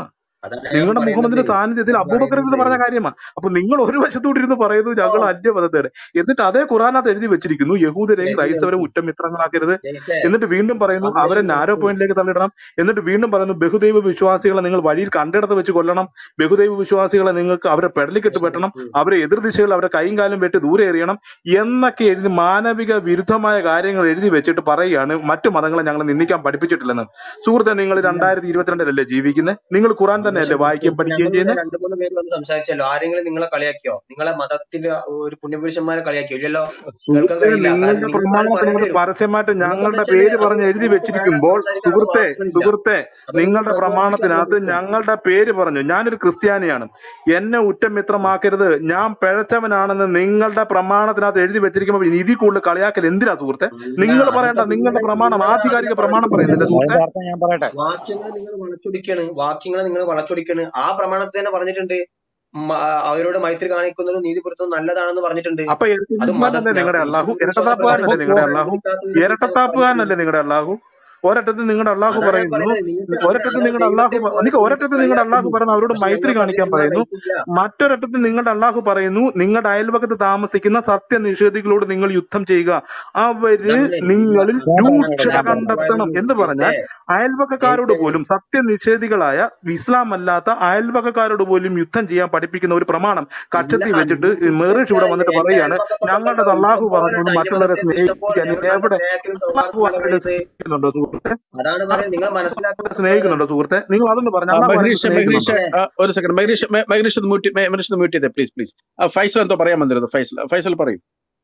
അതാണ് ഞാൻ നിങ്ങളുടെ പറയുന്നത്. മുഹമ്മദിന്റെ സാന്നിധ്യത്തിൽ ഞാൻ അബൂബക്കർ എന്ന് പറയുന്നത് പറഞ്ഞ കാര്യമാണ്. അപ്പൊ നിങ്ങൾ ഒരു വശത്തോട്ട് ഇരുന്ന് പറയുന്നു ഞങ്ങൾ അന്യമതത്തേടെ, എന്നിട്ട് അതേ ഖുറാനകത്ത് എഴുതി വെച്ചിരിക്കുന്നു യഹൂദരെയും കേൾക്ക് ക്രൈസ്തവരെയും കേൾക്ക് ഉറ്റമിത്രങ്ങളാക്കരുത്. ജയ്സേ, എന്നിട്ട് വീണ്ടും പറയുന്നു അവരെ സന്ദേശം നാരോ കേൾക്ക്. പോയിന്റിലേക്ക് തള്ളിടണം. എന്നിട്ട് വീണ്ടും പറയുന്നു ബഹുദൈവ വിശ്വാസികളെ നിങ്ങൾ വഴിയിൽ കണ്ടിടത്ത് വെച്ച് കൊല്ലണം. ബഹുദൈവ വിശ്വാസികളെ നിങ്ങൾക്ക് അവരെ പെടലിക്കെട്ട് സന്ദേശം വെട്ടണം, കേൾക്ക്. അവരെ എതിർദിശകൾ അവരെ കൈയും കാലും വെട്ടി ദൂരെ എറിയണം എന്നൊക്കെ എഴുതി മാനവിക വിരുദ്ധമായ കാര്യങ്ങൾ എഴുതി വെച്ചിട്ട് പറയുകയാണ് മറ്റു മതങ്ങളെ ഞങ്ങൾ നിന്ദിക്കാൻ പഠിപ്പിച്ചിട്ടില്ലെന്ന്. സുഹൃത്തെ, നിങ്ങൾ 2022 ജീവിക്കുന്നത്? നിങ്ങൾ ഖുറാൻ തന്നെയല്ലേ സന്ദേശം വായിക്കുകയും കേൾക്ക്. പഠിക്കുകയും നമ്മളിവിടെ ചെയ്യുന്നത്? 2-3 പേര് വന്ന് സംസാരിച്ചല്ലോ. ആരെങ്കിലും നിങ്ങളെ കളിയാക്കിയോ? നിങ്ങളെ മതത്തിന്റെ ഒരു പുണ്യപുരുഷന്മാരെ കളിയാക്കിയോ? ഇല്ലല്ലോ. കേൾക്കാൻ സുഹൃത്തെ, കഴിയില്ല. കാരണം നിങ്ങളുടെ നിങ്ങൾക്ക് അത് പറയേണ്ടി പ്രമാണത്തിനോട് വരും. പരസ്യമായിട്ട് നിങ്ങൾക്ക് എന്താ ഞങ്ങളുടെ വെച്ചാല് പേര് അത് പറഞ്ഞ് എഴുതി നിങ്ങൾക്ക് വേറെ വെച്ചിരിക്കുമ്പോൾ, സംസാരിക്കാനുള്ള വാക്കുകളില്ല. സുഹൃത്തെ അപ്പൊ നിങ്ങൾ നിങ്ങളുടെ പ്രകോപിപ്പിക്കാൻ പ്രമാണത്തിനകത്ത് ശ്രമിക്കും. ഞങ്ങളുടെ പേര് പറഞ്ഞു. ഞാനൊരു ക്രിസ്ത്യാനിയാണ്, എന്നെ ഉറ്റമിത്രമാക്കരുത്, ഞാൻ പിഴച്ചവനാണെന്ന് നിങ്ങളുടെ പ്രമാണത്തിനകത്ത് എഴുതി വെച്ചിരിക്കുമ്പോൾ ഇതിൽ കൂടുതൽ കളിയാക്കൽ എന്തിനാ സുഹൃത്തെ? അല്ല, നിങ്ങൾ അതൊക്കെ പറയണ്ട, നിങ്ങളുടെ പ്രമാണം ആധികാരിക അതിനെ പ്രമാണം പറയുന്നില്ല വളച്ചൊടിക്കാണ്. സുഹൃത്തെ? അതിന്റെ അർത്ഥം ഞാൻ പറയട്ടെ. വാക്യങ്ങൾ നിങ്ങൾ വളച്ചൊടിക്കാണ്. ആ പ്രമാണത്തിൽ തന്നെ പറഞ്ഞിട്ടുണ്ട് അവരോട് മൈത്രി കാണിക്കുന്നതും നീതി പുലർത്തുന്നതും നല്ലതാണെന്ന് പറഞ്ഞിട്ടുണ്ട്. അപ്പൊ അത് ഇരട്ടത്താപ്പുകാരനല്ലേ നിങ്ങളുടെ അള്ളാഹു? വിശ്വാസപ്രകാരമാണ്. നിങ്ങൾ ഇരട്ടത്താപ്പുകാരനല്ലേ നിങ്ങളുടെ അള്ളാഹു? ഒരറ്റത്ത് നിങ്ങളുടെ അള്ളാഹു അതാണ് ഞാൻ പറയുന്നു, പറയുന്നത്. നിങ്ങൾക്ക് ഒരറ്റത്ത് നിങ്ങളുടെ ദൈവത്തെ പോലെ ഒരറ്റത്ത് നിങ്ങളുടെ അള്ളാഹു കളിയാക്കുന്നു. പറയുന്നു അവരോട് പക്ഷെ മൈത്രി ഞങ്ങൾക്ക് കാണിക്കാൻ അതിനുള്ള പറയുന്നു. റൈറ്റ് ഇല്ല. മറ്റൊരറ്റത്ത് നിങ്ങളുടെ അള്ളാഹു പറയുന്നു നിങ്ങളുടെ അയൽവക്കത്ത് താമസിക്കുന്ന സത്യനിഷേധികളോട് നിങ്ങൾ യുദ്ധം ചെയ്യുക, അവര് നിങ്ങളിൽ ഞാൻ രൂക്ഷത പറഞ്ഞോട്ടെ. കണ്ടെത്തണം എന്ന് പറഞ്ഞാൽ അയൽവക്കക്കാരോട് പോലും, സത്യനിഷേധികളായ ഇസ്ലാം അല്ലാത്ത അയൽവക്കക്കാരോട് പോലും യുദ്ധം ചെയ്യാൻ പഠിപ്പിക്കുന്ന ഒരു പ്രമാണം കക്ഷത്തി വെച്ചിട്ട് മെറിഷ് ഇവിടെ വന്നിട്ട് പറയുകയാണ് ഞങ്ങളുടെ അള്ളാഹു പറഞ്ഞു മറ്റുള്ളവരെ സ്നേഹിക്കാൻ. എവിടെ അള്ളാഹു ആരുടെ സ്നേഹിക്കുന്നുണ്ടോ സുഹൃത്തെ? അതാണ് പറയുന്നത്. നിങ്ങൾ മനസ്സിലാക്കുന്നത് സ്നേഹിക്കുന്നുണ്ടോ സുഹൃത്തെ? നിങ്ങൾ അതൊന്ന് പറഞ്ഞു, അള്ളാഹു ആരെങ്കിലും സ്നേഹിക്കുന്നുണ്ടോ? ഒരു സെക്കൻഡ്, മൈഗ്രീഷ് മ്യൂട്ട് ചെയ്തേ പ്ലീസ്. ഫൈസൽ എന്തോ പറയാൻ വന്നിരുന്നു. ഫൈസൽ പറയൂ.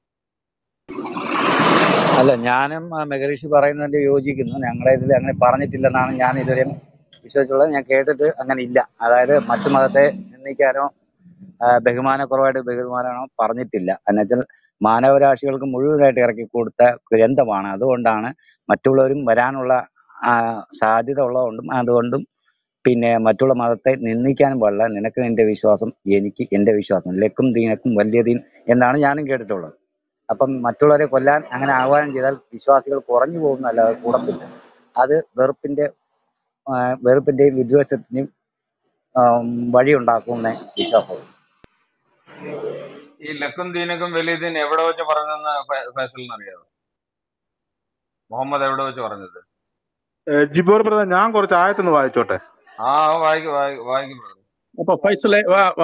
അല്ല, ഞാനും മെഗരീഷ് പറയുന്നതിന്റെ യോജിക്കുന്നു. ഞങ്ങളെ ഇതിൽ അങ്ങനെ പറഞ്ഞിട്ടില്ലെന്നാണ് ഞാൻ ഇതുവരെ വിശ്വസിച്ചുള്ളത്. ഞാൻ കേട്ടിട്ട് അങ്ങനെ ഇല്ല. അതായത് മറ്റു മതത്തെ നിന്ദിക്കാനോ ബഹുമാനക്കുറവായിട്ട് ബഹുമാനമാണോ പറഞ്ഞിട്ടില്ല. എന്നുവെച്ചാൽ മാനവരാശികൾക്ക് മുഴുവനായിട്ട് ഇറക്കി കൊടുത്ത ഗ്രന്ഥമാണ്. അതുകൊണ്ടാണ് മറ്റുള്ളവരും വരാനുള്ള സാധ്യത ഉള്ളതുകൊണ്ടും അതുകൊണ്ടും പിന്നെ മറ്റുള്ള മതത്തെ നിന്ദിക്കാനും പാടില്ല. നിനക്ക് നിന്റെ വിശ്വാസം, എനിക്ക് എന്റെ വിശ്വാസം, ലക്കും ദീനക്കും വലിയ ദീൻ എന്നാണ് ഞാനും കേട്ടിട്ടുള്ളത്. അപ്പം മറ്റുള്ളവരെ കൊല്ലാൻ അങ്ങനെ ആഹ്വാനം ചെയ്താൽ വിശ്വാസികൾ കുറഞ്ഞു പോകുന്നല്ലാതെ കൂടത്തില്ല. അത് വെറുപ്പിന്റെയും വിദ്വേഷത്തിന്റെയും വഴിയുണ്ടാക്കുമെന്ന് വിശ്വാസമുള്ളൂ. ഈ ലക്കും ദീനക്കും വലിയദീൻ എവിടെ വെച്ച് പറഞ്ഞെന്ന് ഫൈസലിന് അറിയാമോ? മുഹമ്മദ് എവിടെ വെച്ച് പറഞ്ഞത്? ജിബോർ ബ്രദർ, ഞാൻ കുറച്ച് ആയത്തൊന്ന് വായിച്ചോട്ടെ? വായിക്കും. അപ്പൊ ഫൈസൽ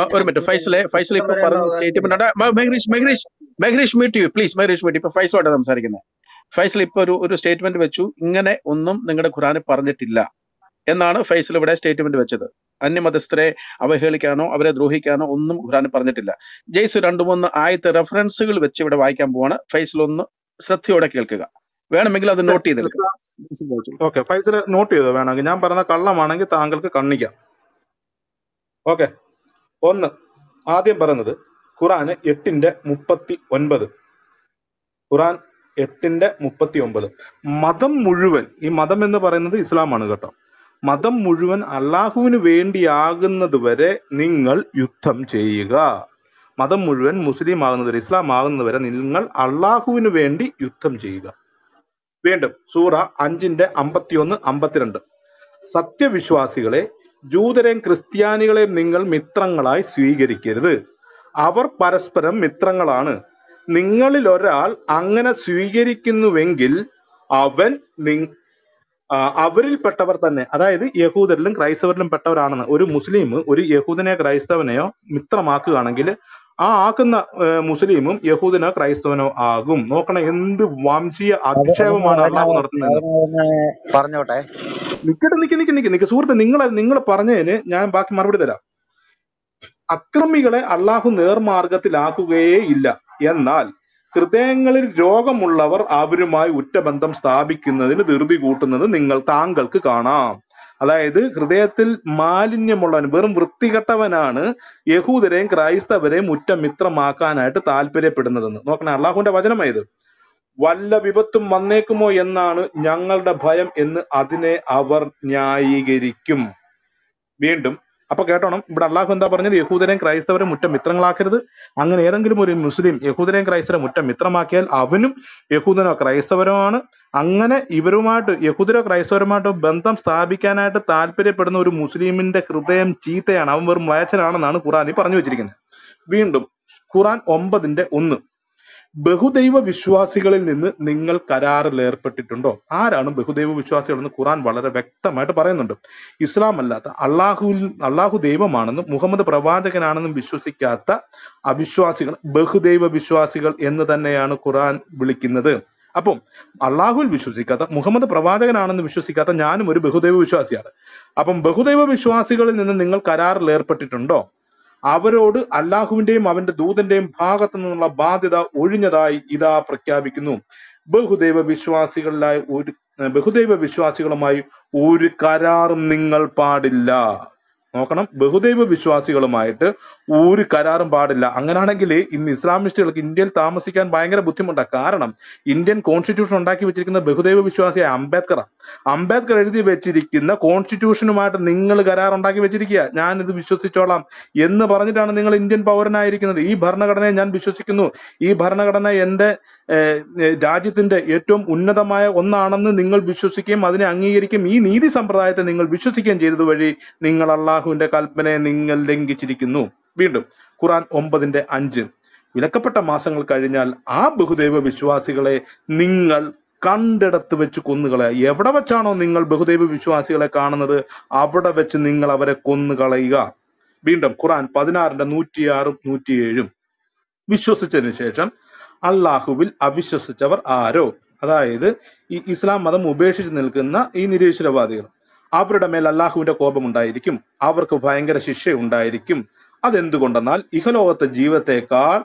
ഇപ്പൊ പറഞ്ഞ statement Mehrish meet you please. Mehrish meet. ഇപ്പൊ ഫൈസലോട്ട് സംസാരിക്കുന്നത്. ഫൈസൽ ഇപ്പൊ ഒരു സ്റ്റേറ്റ്മെന്റ് വെച്ചു, ഇങ്ങനെ ഒന്നും നിങ്ങളുടെ ഖുറാനിൽ പറഞ്ഞിട്ടില്ല എന്നാണ് ഫൈസൽ ഇവിടെ സ്റ്റേറ്റ്മെന്റ് വെച്ചത്. അന്യമതസ്ഥരെ അവഹേളിക്കാനോ അവരെ ദ്രോഹിക്കാനോ ഒന്നും ഖുറാനിൽ പറഞ്ഞിട്ടില്ല. ജയ്സ് 2-3 ആയത്തെ റെഫറൻസുകൾ വെച്ച് ഇവിടെ വായിക്കാൻ പോവാണ്. ഫൈസൽ ഒന്ന് ശ്രദ്ധയോടെ കേൾക്കുക. വേണമെങ്കിൽ അത് നോട്ട് ചെയ്തെടുക്കുക. ഓക്കെ, ഫൈസൽ നോട്ട് ചെയ്തോ വേണമെങ്കിൽ. ഞാൻ പറഞ്ഞ കള്ളമാണെങ്കിൽ താങ്കൾക്ക് കണ്ണിക്കാം. ഓക്കെ, ആദ്യം പറയുന്നത് ഖുറാൻ 8:39. ഖുറാൻ 8:39. മതം മുഴുവൻ, ഈ മതം എന്ന് പറയുന്നത് ഇസ്ലാമാണ് കേട്ടോ, മതം മുഴുവൻ അള്ളാഹുവിന് വേണ്ടിയാകുന്നത് വരെ നിങ്ങൾ യുദ്ധം ചെയ്യുക. മതം മുഴുവൻ മുസ്ലിം ആകുന്നത് വരെ, ഇസ്ലാം ആകുന്നത് വരെ നിങ്ങൾ അള്ളാഹുവിന് വേണ്ടി യുദ്ധം ചെയ്യുക. വീണ്ടും സൂറ 5:51-52. സത്യവിശ്വാസികളെ, ജൂതരെയും ക്രിസ്ത്യാനികളെയും നിങ്ങൾ മിത്രങ്ങളായി സ്വീകരിക്കരുത്. അവർ പരസ്പരം മിത്രങ്ങളാണ്. നിങ്ങളിൽ ഒരാൾ അങ്ങനെ സ്വീകരിക്കുന്നുവെങ്കിൽ അവൻ അവരിൽപ്പെട്ടവർ തന്നെ, അതായത് യഹൂദരിലും ക്രൈസ്തവരിലും പെട്ടവരാണെന്ന്. ഒരു മുസ്ലിം ഒരു യഹൂദനെയോ ക്രൈസ്തവനെയോ മിത്രമാക്കുകയാണെങ്കിൽ ആ ആക്കുന്ന മുസ്ലിമും യഹൂദനോ ക്രൈസ്തവനോ ആകും. നോക്കണം, എന്ത് വംശീയ അധിക്ഷേപമാണ് അള്ളാഹു നടത്തുന്നത്. പറഞ്ഞോട്ടെ. നിക്ക് സുഹൃത്തെ, നിങ്ങൾ പറഞ്ഞതിന് ഞാൻ ബാക്കി മറുപടി തരാം. അക്രമികളെ അള്ളാഹു നേർമാർഗത്തിലാക്കുകയേ ഇല്ല. എന്നാൽ ഹൃദയങ്ങളിൽ രോഗമുള്ളവർ അവരുമായി ഉറ്റബന്ധം സ്ഥാപിക്കുന്നതിന് ധൃതി കൂട്ടുന്നത് താങ്കൾക്ക് കാണാം. അതായത് ഹൃദയത്തിൽ മാലിന്യമുള്ളവൻ, വെറും വൃത്തികെട്ടവനാണ് യഹൂദരെയും ക്രൈസ്തവരെയും ഉറ്റമിത്രമാക്കാനായിട്ട് താല്പര്യപ്പെടുന്നതെന്ന്. നോക്കണേ, അള്ളാഹുവിന്റെ വചനമായത്. വല്ല വിപത്തും വന്നേക്കുമോ എന്നാണ് ഞങ്ങളുടെ ഭയം എന്ന് അതിനെ അവർ ന്യായീകരിക്കും. വീണ്ടും അപ്പൊ കേട്ടോണം, ഇവിടെ അള്ളാഹു എന്താ പറഞ്ഞത്? യഹൂദരെയും ക്രൈസ്തവരെയും മുറ്റ മിത്രങ്ങളാക്കരുത്. അങ്ങനെ ഏതെങ്കിലും ഒരു മുസ്ലിം യഹൂദരെയും ക്രൈസ്തവരെ മുറ്റ മിത്രമാക്കിയാൽ അവനും യഹൂദനോ ക്രൈസ്തവരോ ആണ്. അങ്ങനെ ഇവരുമായിട്ട് യഹൂദരോ ക്രൈസ്തവരുമായിട്ടോ ബന്ധം സ്ഥാപിക്കാനായിട്ട് താല്പര്യപ്പെടുന്ന ഒരു മുസ്ലിമിന്റെ ഹൃദയം ചീത്തയാണ്, അവൻ വെറും വയച്ചനാണെന്നാണ് ഖുറാനിൽ പറഞ്ഞു വെച്ചിരിക്കുന്നത്. വീണ്ടും ഖുറാൻ 9:1, ബഹുദൈവ വിശ്വാസികളിൽ നിന്ന് നിങ്ങൾ കരാറിൽ ഏർപ്പെട്ടിട്ടുണ്ടോ? ആരാണ് ബഹുദൈവ വിശ്വാസികൾ എന്ന് ഖുറാൻ വളരെ വ്യക്തമായിട്ട് പറയുന്നുണ്ട്. ഇസ്ലാം അല്ലാത്ത അള്ളാഹു ദൈവമാണെന്നും മുഹമ്മദ് പ്രവാചകനാണെന്നും വിശ്വസിക്കാത്ത അവിശ്വാസികൾ ബഹുദൈവ വിശ്വാസികൾ എന്ന് തന്നെയാണ് ഖുറാൻ വിളിക്കുന്നത്. അപ്പം അള്ളാഹുവിൽ വിശ്വസിക്കാത്ത, മുഹമ്മദ് പ്രവാചകനാണെന്ന് വിശ്വസിക്കാത്ത ഞാനും ഒരു ബഹുദൈവ വിശ്വാസിയാണ്. അപ്പം ബഹുദൈവ വിശ്വാസികളിൽ നിന്ന് നിങ്ങൾ കരാറിൽ ഏർപ്പെട്ടിട്ടുണ്ടോ? അവരോട് അല്ലാഹുവിന്റെയും അവന്റെ ദൂതന്റെയും ഭാഗത്തു നിന്നുള്ള ബാധ്യത ഒഴിഞ്ഞതായി ഇതാ പ്രഖ്യാപിക്കുന്നു. ബഹുദൈവ വിശ്വാസികളുമായി ഒരു കരാറും നിങ്ങൾ പാടില്ല. നോക്കണം, ബഹുദൈവ വിശ്വാസികളുമായിട്ട് ഒരു കരാറും പാടില്ല. അങ്ങനെയാണെങ്കിൽ ഇന്ന് ഇസ്ലാമിസ്റ്റുകൾക്ക് ഇന്ത്യയിൽ താമസിക്കാൻ ഭയങ്കര ബുദ്ധിമുട്ടാണ്. കാരണം ഇന്ത്യൻ കോൺസ്റ്റിറ്റ്യൂഷൻ ഉണ്ടാക്കി വെച്ചിരിക്കുന്ന ബഹുദൈവ വിശ്വാസിയായ അംബേദ്കർ എഴുതി വെച്ചിരിക്കുന്ന കോൺസ്റ്റിറ്റ്യൂഷനുമായിട്ട് നിങ്ങൾ കരാർ ഉണ്ടാക്കി വെച്ചിരിക്കുക. ഞാൻ ഇത് വിശ്വസിച്ചോളാം എന്ന് പറഞ്ഞിട്ടാണ് നിങ്ങൾ ഇന്ത്യൻ പൗരനായിരിക്കുന്നത്. ഈ ഭരണഘടനയെ ഞാൻ വിശ്വസിക്കുന്നു, ഈ ഭരണഘടന എന്റെ രാജ്യത്തിന്റെ ഏറ്റവും ഉന്നതമായ ഒന്നാണെന്ന് നിങ്ങൾ വിശ്വസിക്കുകയും അതിനെ അംഗീകരിക്കുകയും ഈ നീതി സമ്പ്രദായത്തെ നിങ്ങൾ വിശ്വസിക്കുകയും ചെയ്തത് വഴി നിങ്ങൾ അള്ളാഹുവിന്റെ കൽപ്പനയെ നിങ്ങൾ ലംഘിച്ചിരിക്കുന്നു. വീണ്ടും ഖുറാൻ 9:5, വിലക്കപ്പെട്ട മാസങ്ങൾ കഴിഞ്ഞാൽ ആ ബഹുദൈവ വിശ്വാസികളെ നിങ്ങൾ കണ്ടിടത്ത് വെച്ച് കൊന്നുകളയുക. എവിടെ വെച്ചാണോ നിങ്ങൾ ബഹുദൈവ വിശ്വാസികളെ കാണുന്നത് അവിടെ വെച്ച് നിങ്ങൾ അവരെ കൊന്നുകളയുക. വീണ്ടും ഖുറാൻ 16:106-107, വിശ്വസിച്ചതിന് ശേഷം അള്ളാഹുവിൽ അവിശ്വസിച്ചവർ ആരോ, അതായത് ഈ ഇസ്ലാം മതം ഉപേക്ഷിച്ച് നിൽക്കുന്ന ഈ നിരീശ്വരവാദികൾ, അവരുടെ മേൽ അള്ളാഹുവിന്റെ കോപം ഉണ്ടായിരിക്കും, അവർക്ക് ഭയങ്കര ശിക്ഷ ഉണ്ടായിരിക്കും. അതെന്തുകൊണ്ടെന്നാൽ ഇഹലോക ജീവിതത്തെ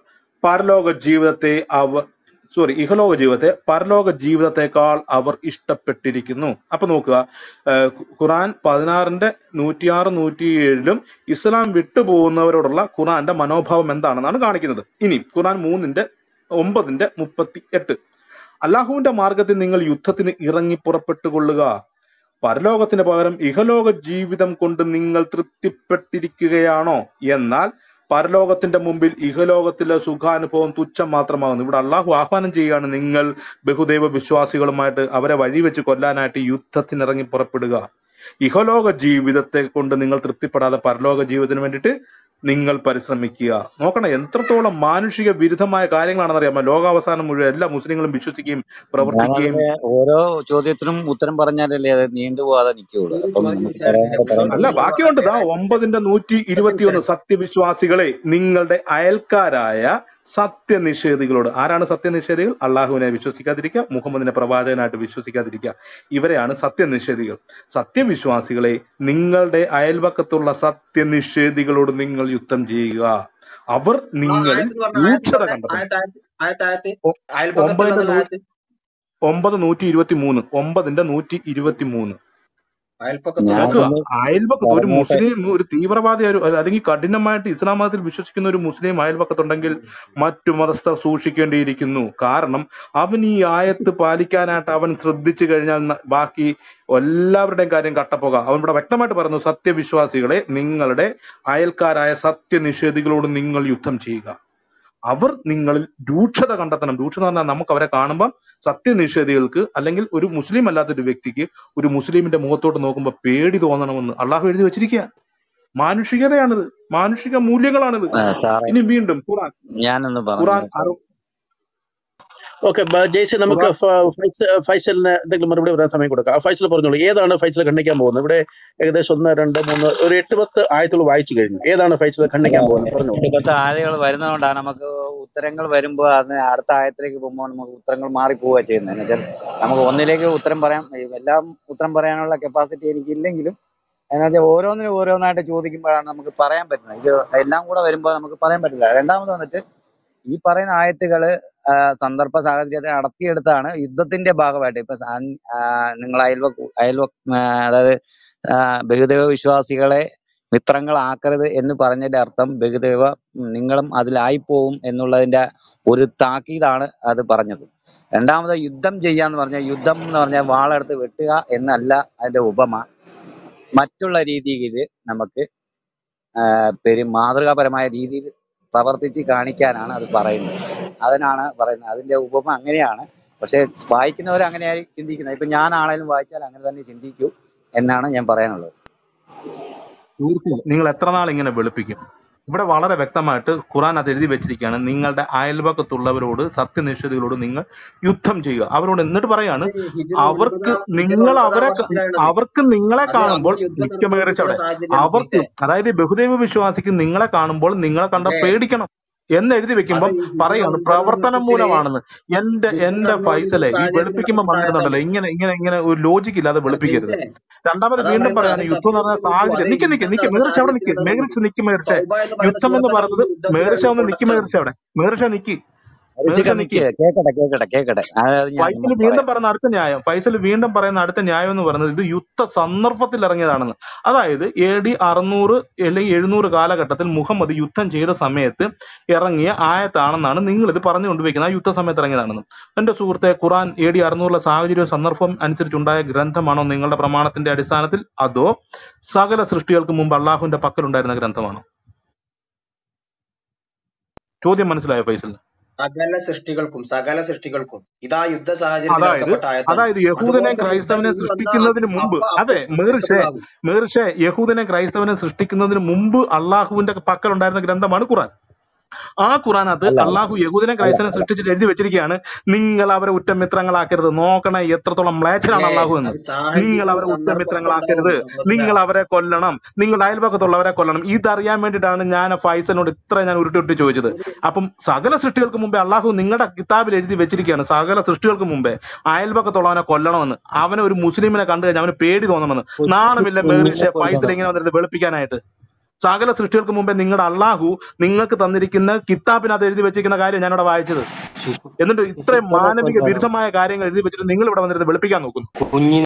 പരലോക ജീവിതത്തെക്കാൾ അവർ ഇഷ്ടപ്പെട്ടിരിക്കുന്നു. അപ്പൊ നോക്കുക, ഖുറാൻ 16:106-107 ഇസ്ലാം വിട്ടുപോകുന്നവരോടുള്ള ഖുറാന്റെ മനോഭാവം എന്താണെന്നാണ് കാണിക്കുന്നത്. ഇനി ഖുറാൻ 9:38, അല്ലാഹുവിന്റെ മാർഗത്തിൽ നിങ്ങൾ യുദ്ധത്തിന് ഇറങ്ങി പുറപ്പെട്ടുകൊള്ളുക. പരലോകത്തിന് പകരം ഇഹലോക ജീവിതം കൊണ്ട് നിങ്ങൾ തൃപ്തിപ്പെട്ടിരിക്കുകയാണോ? എന്നാൽ പരലോകത്തിന്റെ മുമ്പിൽ ഇഹലോകത്തിലെ സുഖാനുഭവം തുച്ഛം മാത്രമാകുന്നു. ഇവിടെ അള്ളാഹു ആഹ്വാനം ചെയ്യുകയാണ്, നിങ്ങൾ ബഹുദൈവ വിശ്വാസികളുമായിട്ട് അവരെ വഴിവെച്ച് കൊല്ലാനായിട്ട് യുദ്ധത്തിന് ഇറങ്ങി പുറപ്പെടുക. ഇഹലോക ജീവിതത്തെ കൊണ്ട് നിങ്ങൾ തൃപ്തിപ്പെടാതെ പരലോക ജീവിതത്തിന് വേണ്ടിയിട്ട് നിങ്ങൾ പരിശ്രമിക്കുക. നോക്കണം, എത്രത്തോളം മാനുഷിക വിരുദ്ധമായ കാര്യങ്ങളാണെന്ന് അറിയാമോ ലോകാവസാനം മുഴുവൻ എല്ലാ മുസ്ലിങ്ങളും വിശ്വസിക്കുകയും പ്രവർത്തിക്കുകയും. ഓരോ ചോദ്യത്തിനും ഉത്തരം പറഞ്ഞാലല്ലേ അത് നീണ്ടുപോകാതെ നിൽക്കുള്ളൂ. അപ്പം അല്ല, ബാക്കിയുണ്ട്. 9:121, സത്യവിശ്വാസികളെ നിങ്ങളുടെ അയൽക്കാരായ സത്യനിഷേധികളോട്. ആരാണ് സത്യനിഷേധികൾ? അള്ളാഹുവിനെ വിശ്വസിക്കാതിരിക്കുക, മുഹമ്മദിനെ പ്രവാചകനായിട്ട് വിശ്വസിക്കാതിരിക്കുക, ഇവരെയാണ് സത്യനിഷേധികൾ. സത്യവിശ്വാസികളെ നിങ്ങളുടെ അയൽവക്കത്തുള്ള സത്യനിഷേധികളോട് നിങ്ങൾ യുദ്ധം ചെയ്യുക, അവർ നിങ്ങളിൽ രൂക്ഷത കണ്ടെത്തും. 9:123 നോക്കുക. അയൽപക്കത്ത് ഒരു മുസ്ലിം, ഒരു തീവ്രവാദി, അല്ലെങ്കിൽ കഠിനമായിട്ട് ഇസ്ലാം മതത്തിൽ വിശ്വസിക്കുന്ന ഒരു മുസ്ലിം അയൽപക്കത്തുണ്ടെങ്കിൽ മറ്റു മതസ്ഥർ സൂക്ഷിക്കേണ്ടിയിരിക്കുന്നു. കാരണം അവൻ ഈ ആയത്ത് പാലിക്കാനായിട്ട് അവൻ ശ്രദ്ധിച്ചു കഴിഞ്ഞാൽ ബാക്കി എല്ലാവരുടെയും കാര്യം കട്ടപ്പോക. അവൻ ഇവിടെ വ്യക്തമായിട്ട് പറയുന്നു, സത്യവിശ്വാസികളെ നിങ്ങളുടെ അയൽക്കാരായ സത്യനിഷേധികളോട് നിങ്ങൾ യുദ്ധം ചെയ്യുക, അവർ നിങ്ങളിൽ രൂക്ഷത കണ്ടെത്തണം. രൂക്ഷത പറഞ്ഞാൽ നമുക്ക് അവരെ കാണുമ്പോൾ സത്യനിഷേധികൾക്ക്, അല്ലെങ്കിൽ ഒരു മുസ്ലിം അല്ലാത്തൊരു വ്യക്തിക്ക് ഒരു മുസ്ലിമിന്റെ മുഖത്തോട്ട് നോക്കുമ്പോൾ പേടി തോന്നണമെന്ന് അള്ളാഹു എഴുതി വെച്ചിരിക്കുക. മാനുഷികതയാണിത്, മാനുഷിക മൂല്യങ്ങളാണിത്. ഇനി വീണ്ടും ഖുറാൻ ഓക്കെ ജയ്സി, നമുക്ക് ഫൈസലിന് എന്തെങ്കിലും മറുപടി പറയാൻ സമയം കൊടുക്കാം. ഫൈസൽ പറഞ്ഞോളൂ, ഏതാണ് ഫൈസൽ ഖണ്ഡിക്കാൻ പോകുന്നത്? ഇവിടെ ഏകദേശം 1, 2, 3 ഒരു 8-10 ആയത്തുകൾ വായിച്ചു കഴിഞ്ഞു. ഏതാണ് ഫൈസൽ ഖണ്ഡിക്കാൻ പോകുന്നത്? 8-10 ആയത്തുകൾ വരുന്നതുകൊണ്ടാണ് നമുക്ക് ഉത്തരങ്ങൾ വരുമ്പോൾ അതിന് അടുത്ത ആയത്തിലേക്ക് പോകുമ്പോൾ നമുക്ക് ഉത്തരങ്ങൾ മാറിപ്പോവുക ചെയ്യുന്നത്. എന്ന് വെച്ചാൽ നമുക്ക് ഒന്നിലേക്ക് ഉത്തരം പറയാൻ, എല്ലാം ഉത്തരം പറയാനുള്ള കപ്പാസിറ്റി എനിക്കില്ലെങ്കിലും അതിനകത്ത് ഓരോന്നിനും ഓരോന്നായിട്ട് ചോദിക്കുമ്പോഴാണ് നമുക്ക് പറയാൻ പറ്റുന്നത്. ഇത് എല്ലാം കൂടെ വരുമ്പോൾ നമുക്ക് പറയാൻ പറ്റില്ല. രണ്ടാമത് വന്നിട്ട് ഈ പറയുന്ന ആയത്തുകള് സന്ദർഭ സാഹചര്യത്തെ അടർത്തിയെടുത്താണ് യുദ്ധത്തിന്റെ ഭാഗമായിട്ട്. ഇപ്പൊ നിങ്ങൾ അതായത് ബഹുദൈവ വിശ്വാസികളെ മിത്രങ്ങളാക്കരുത് എന്ന് പറഞ്ഞതിന്റെ അർത്ഥം ബഹുദൈവ നിങ്ങളും അതിലായിപ്പോവും എന്നുള്ളതിന്റെ ഒരു താക്കീതാണ് അത് പറഞ്ഞത്. രണ്ടാമത് യുദ്ധം ചെയ്യാന്ന് പറഞ്ഞാൽ, യുദ്ധം എന്ന് പറഞ്ഞാൽ വാളെടുത്ത് വെട്ടുക എന്നല്ല അതിന്റെ ഉപമ. മറ്റുള്ള രീതിയിൽ നമുക്ക് മാതൃകാപരമായ രീതിയിൽ പ്രവർത്തിച്ച് കാണിക്കാനാണ് അത് പറയുന്നത്. അതിനാണ് പറയുന്നത്. അതിന്റെ ഉപമ അങ്ങനെയാണ്. പക്ഷെ വായിക്കുന്നവർ അങ്ങനെയായി ചിന്തിക്കുന്നത്. ഇപ്പൊ ഞാനാണേലും വായിച്ചാൽ അങ്ങനെ തന്നെ ചിന്തിക്കൂ എന്നാണ് ഞാൻ പറയാനുള്ളത്. തീർച്ചയായും നിങ്ങൾ എത്ര നാൾ ഇങ്ങനെ വെളുപ്പിക്കും? ഇവിടെ വളരെ വ്യക്തമായിട്ട് ഖുറാൻ അത് എഴുതി വെച്ചിരിക്കുകയാണ്. നിങ്ങളുടെ അയൽപക്കത്തുള്ളവരോട്, സത്യനിഷേധികളോട് നിങ്ങൾ യുദ്ധം ചെയ്യുക. അവരോട് എന്നിട്ട് പറയാണ്, അവർക്ക് നിങ്ങൾ അവർക്ക് നിങ്ങളെ കാണുമ്പോൾ നിത്യമേറിച്ച് അവിടെ അവർക്ക്, അതായത് ബഹുദൈവ വിശ്വാസിക്ക് നിങ്ങളെ കാണുമ്പോൾ നിങ്ങളെ കണ്ട പേടിക്കണം എന്ന് എഴുതി വെക്കുമ്പോൾ പറയാണ് പ്രവർത്തനം മൂലമാണെന്ന്. എന്റെ ഫൈസലെ ഈ വെളുപ്പിക്കുമ്പോൾ വന്നിരുന്നുണ്ടല്ലോ, ഇങ്ങനെ ഒരു ലോജിക്ക് ഇല്ലാതെ വെളുപ്പിക്കരുത്. രണ്ടാമത് വീണ്ടും പറയാണ് യുദ്ധം എന്ന് പറഞ്ഞ സാഹചര്യം. നിക്ക് മേറിച്ച അവിടെ നിക്ക് മേറിച്ച യുദ്ധം എന്ന് പറയുന്നത് മേറിച്ച ഒന്ന് നിക്ക് മേറിച്ച നിക്ക്. കേക്കട്ടെ. ഫൈസൽ വീണ്ടും പറയുന്ന അടുത്ത ന്യായം എന്ന് പറയുന്നത് ഇത് യുദ്ധ സന്ദർഭത്തിൽ ഇറങ്ങിയതാണെന്ന്. അതായത് AD 600 അല്ലെങ്കിൽ 700 കാലഘട്ടത്തിൽ മുഹമ്മദ് യുദ്ധം ചെയ്ത സമയത്ത് ഇറങ്ങിയ ആയത്താണെന്നാണ് നിങ്ങൾ ഇത് പറഞ്ഞുകൊണ്ടിരിക്കുന്നത്. ആ യുദ്ധ സമയത്ത് ഇറങ്ങിയതാണെന്ന്. എന്റെ സുഹൃത്തെ, ഖുറാൻ AD 600 സാഹചര്യവും സന്ദർഭം അനുസരിച്ചുണ്ടായ ഗ്രന്ഥമാണോ നിങ്ങളുടെ പ്രമാണത്തിന്റെ അടിസ്ഥാനത്തിൽ, അതോ സകല സൃഷ്ടികൾക്ക് മുമ്പ് അള്ളാഹുവിന്റെ പക്കലുണ്ടായിരുന്ന ഗ്രന്ഥമാണോ? ചോദ്യം മനസ്സിലായോ ഫൈസൽ? സകല സൃഷ്ടികൾക്കും ഇതാ യുദ്ധ സാഹചര്യത്തിൽ അതായത് യഹൂദനെ ക്രൈസ്തവനെ സൃഷ്ടിക്കുന്നതിന് മുമ്പ്, അതെ മേറിഷെ യഹൂദനെ ക്രൈസ്തവനെ സൃഷ്ടിക്കുന്നതിന് മുമ്പ് അള്ളാഹുവിന്റെ പക്കലുണ്ടായിരുന്ന ഗ്രന്ഥമാണ് ഖുറാൻ. ആ ഖുറാനകത്ത് അള്ളാഹു യഹൂദനെ ക്രൈസ്തവനെ സൃഷ്ടിച്ചിട്ട് എഴുതി വെച്ചിരിക്കുകയാണ്, നിങ്ങൾ അവരെ ഉറ്റമിത്രങ്ങളാക്കരുത്. നോക്കണേ എത്രത്തോളം മ്ലേച്ഛനാണ് അള്ളാഹു എന്ന്. നിങ്ങൾ അവരെ ഉറ്റമിത്രങ്ങളാക്കരുത്, നിങ്ങൾ അവരെ കൊല്ലണം, നിങ്ങളുടെ അയൽപക്കത്തുള്ളവരെ കൊല്ലണം. ഇതറിയാൻ വേണ്ടിയിട്ടാണ് ഞാൻ ഫൈസലിനോട് ഇത്ര ഞാൻ ഉരുട്ടി ചോദിച്ചത്. അപ്പം സകല സൃഷ്ടികൾക്ക് മുമ്പേ അള്ളാഹു നിങ്ങളുടെ കിതാബിൽ എഴുതി വെച്ചിരിക്കുകയാണ്, സകല സൃഷ്ടികൾക്ക് മുമ്പേ അയൽപക്കത്തുള്ളവനെ കൊല്ലണമെന്ന്. അവനെ ഒരു മുസ്ലിമിനെ കണ്ടു കഴിഞ്ഞാൽ അവന് പേടി തോന്നണമെന്ന്. നാണമില്ല മേറിഷെ ഫൈസൽ ഇങ്ങനെ വന്നിട്ട് വെളുപ്പിക്കാനായിട്ട്? സകല സൃഷ്ടികൾക്ക് മുമ്പേ നിങ്ങളുടെ അള്ളാഹു നിങ്ങൾക്ക് തന്നിരിക്കുന്ന കിതാബിനകത്ത് എഴുതി വെച്ചിരിക്കുന്ന കാര്യം ഞാനിവിടെ വായിച്ചത്. എന്നിട്ട് ഇത്രയും മാനവിക വിരുദ്ധമായ കാര്യങ്ങൾ എഴുതി വെച്ചിട്ട് നിങ്ങൾ ഇവിടെ വന്നിരുന്ന് വെളുപ്പിക്കാൻ നോക്കുന്നു.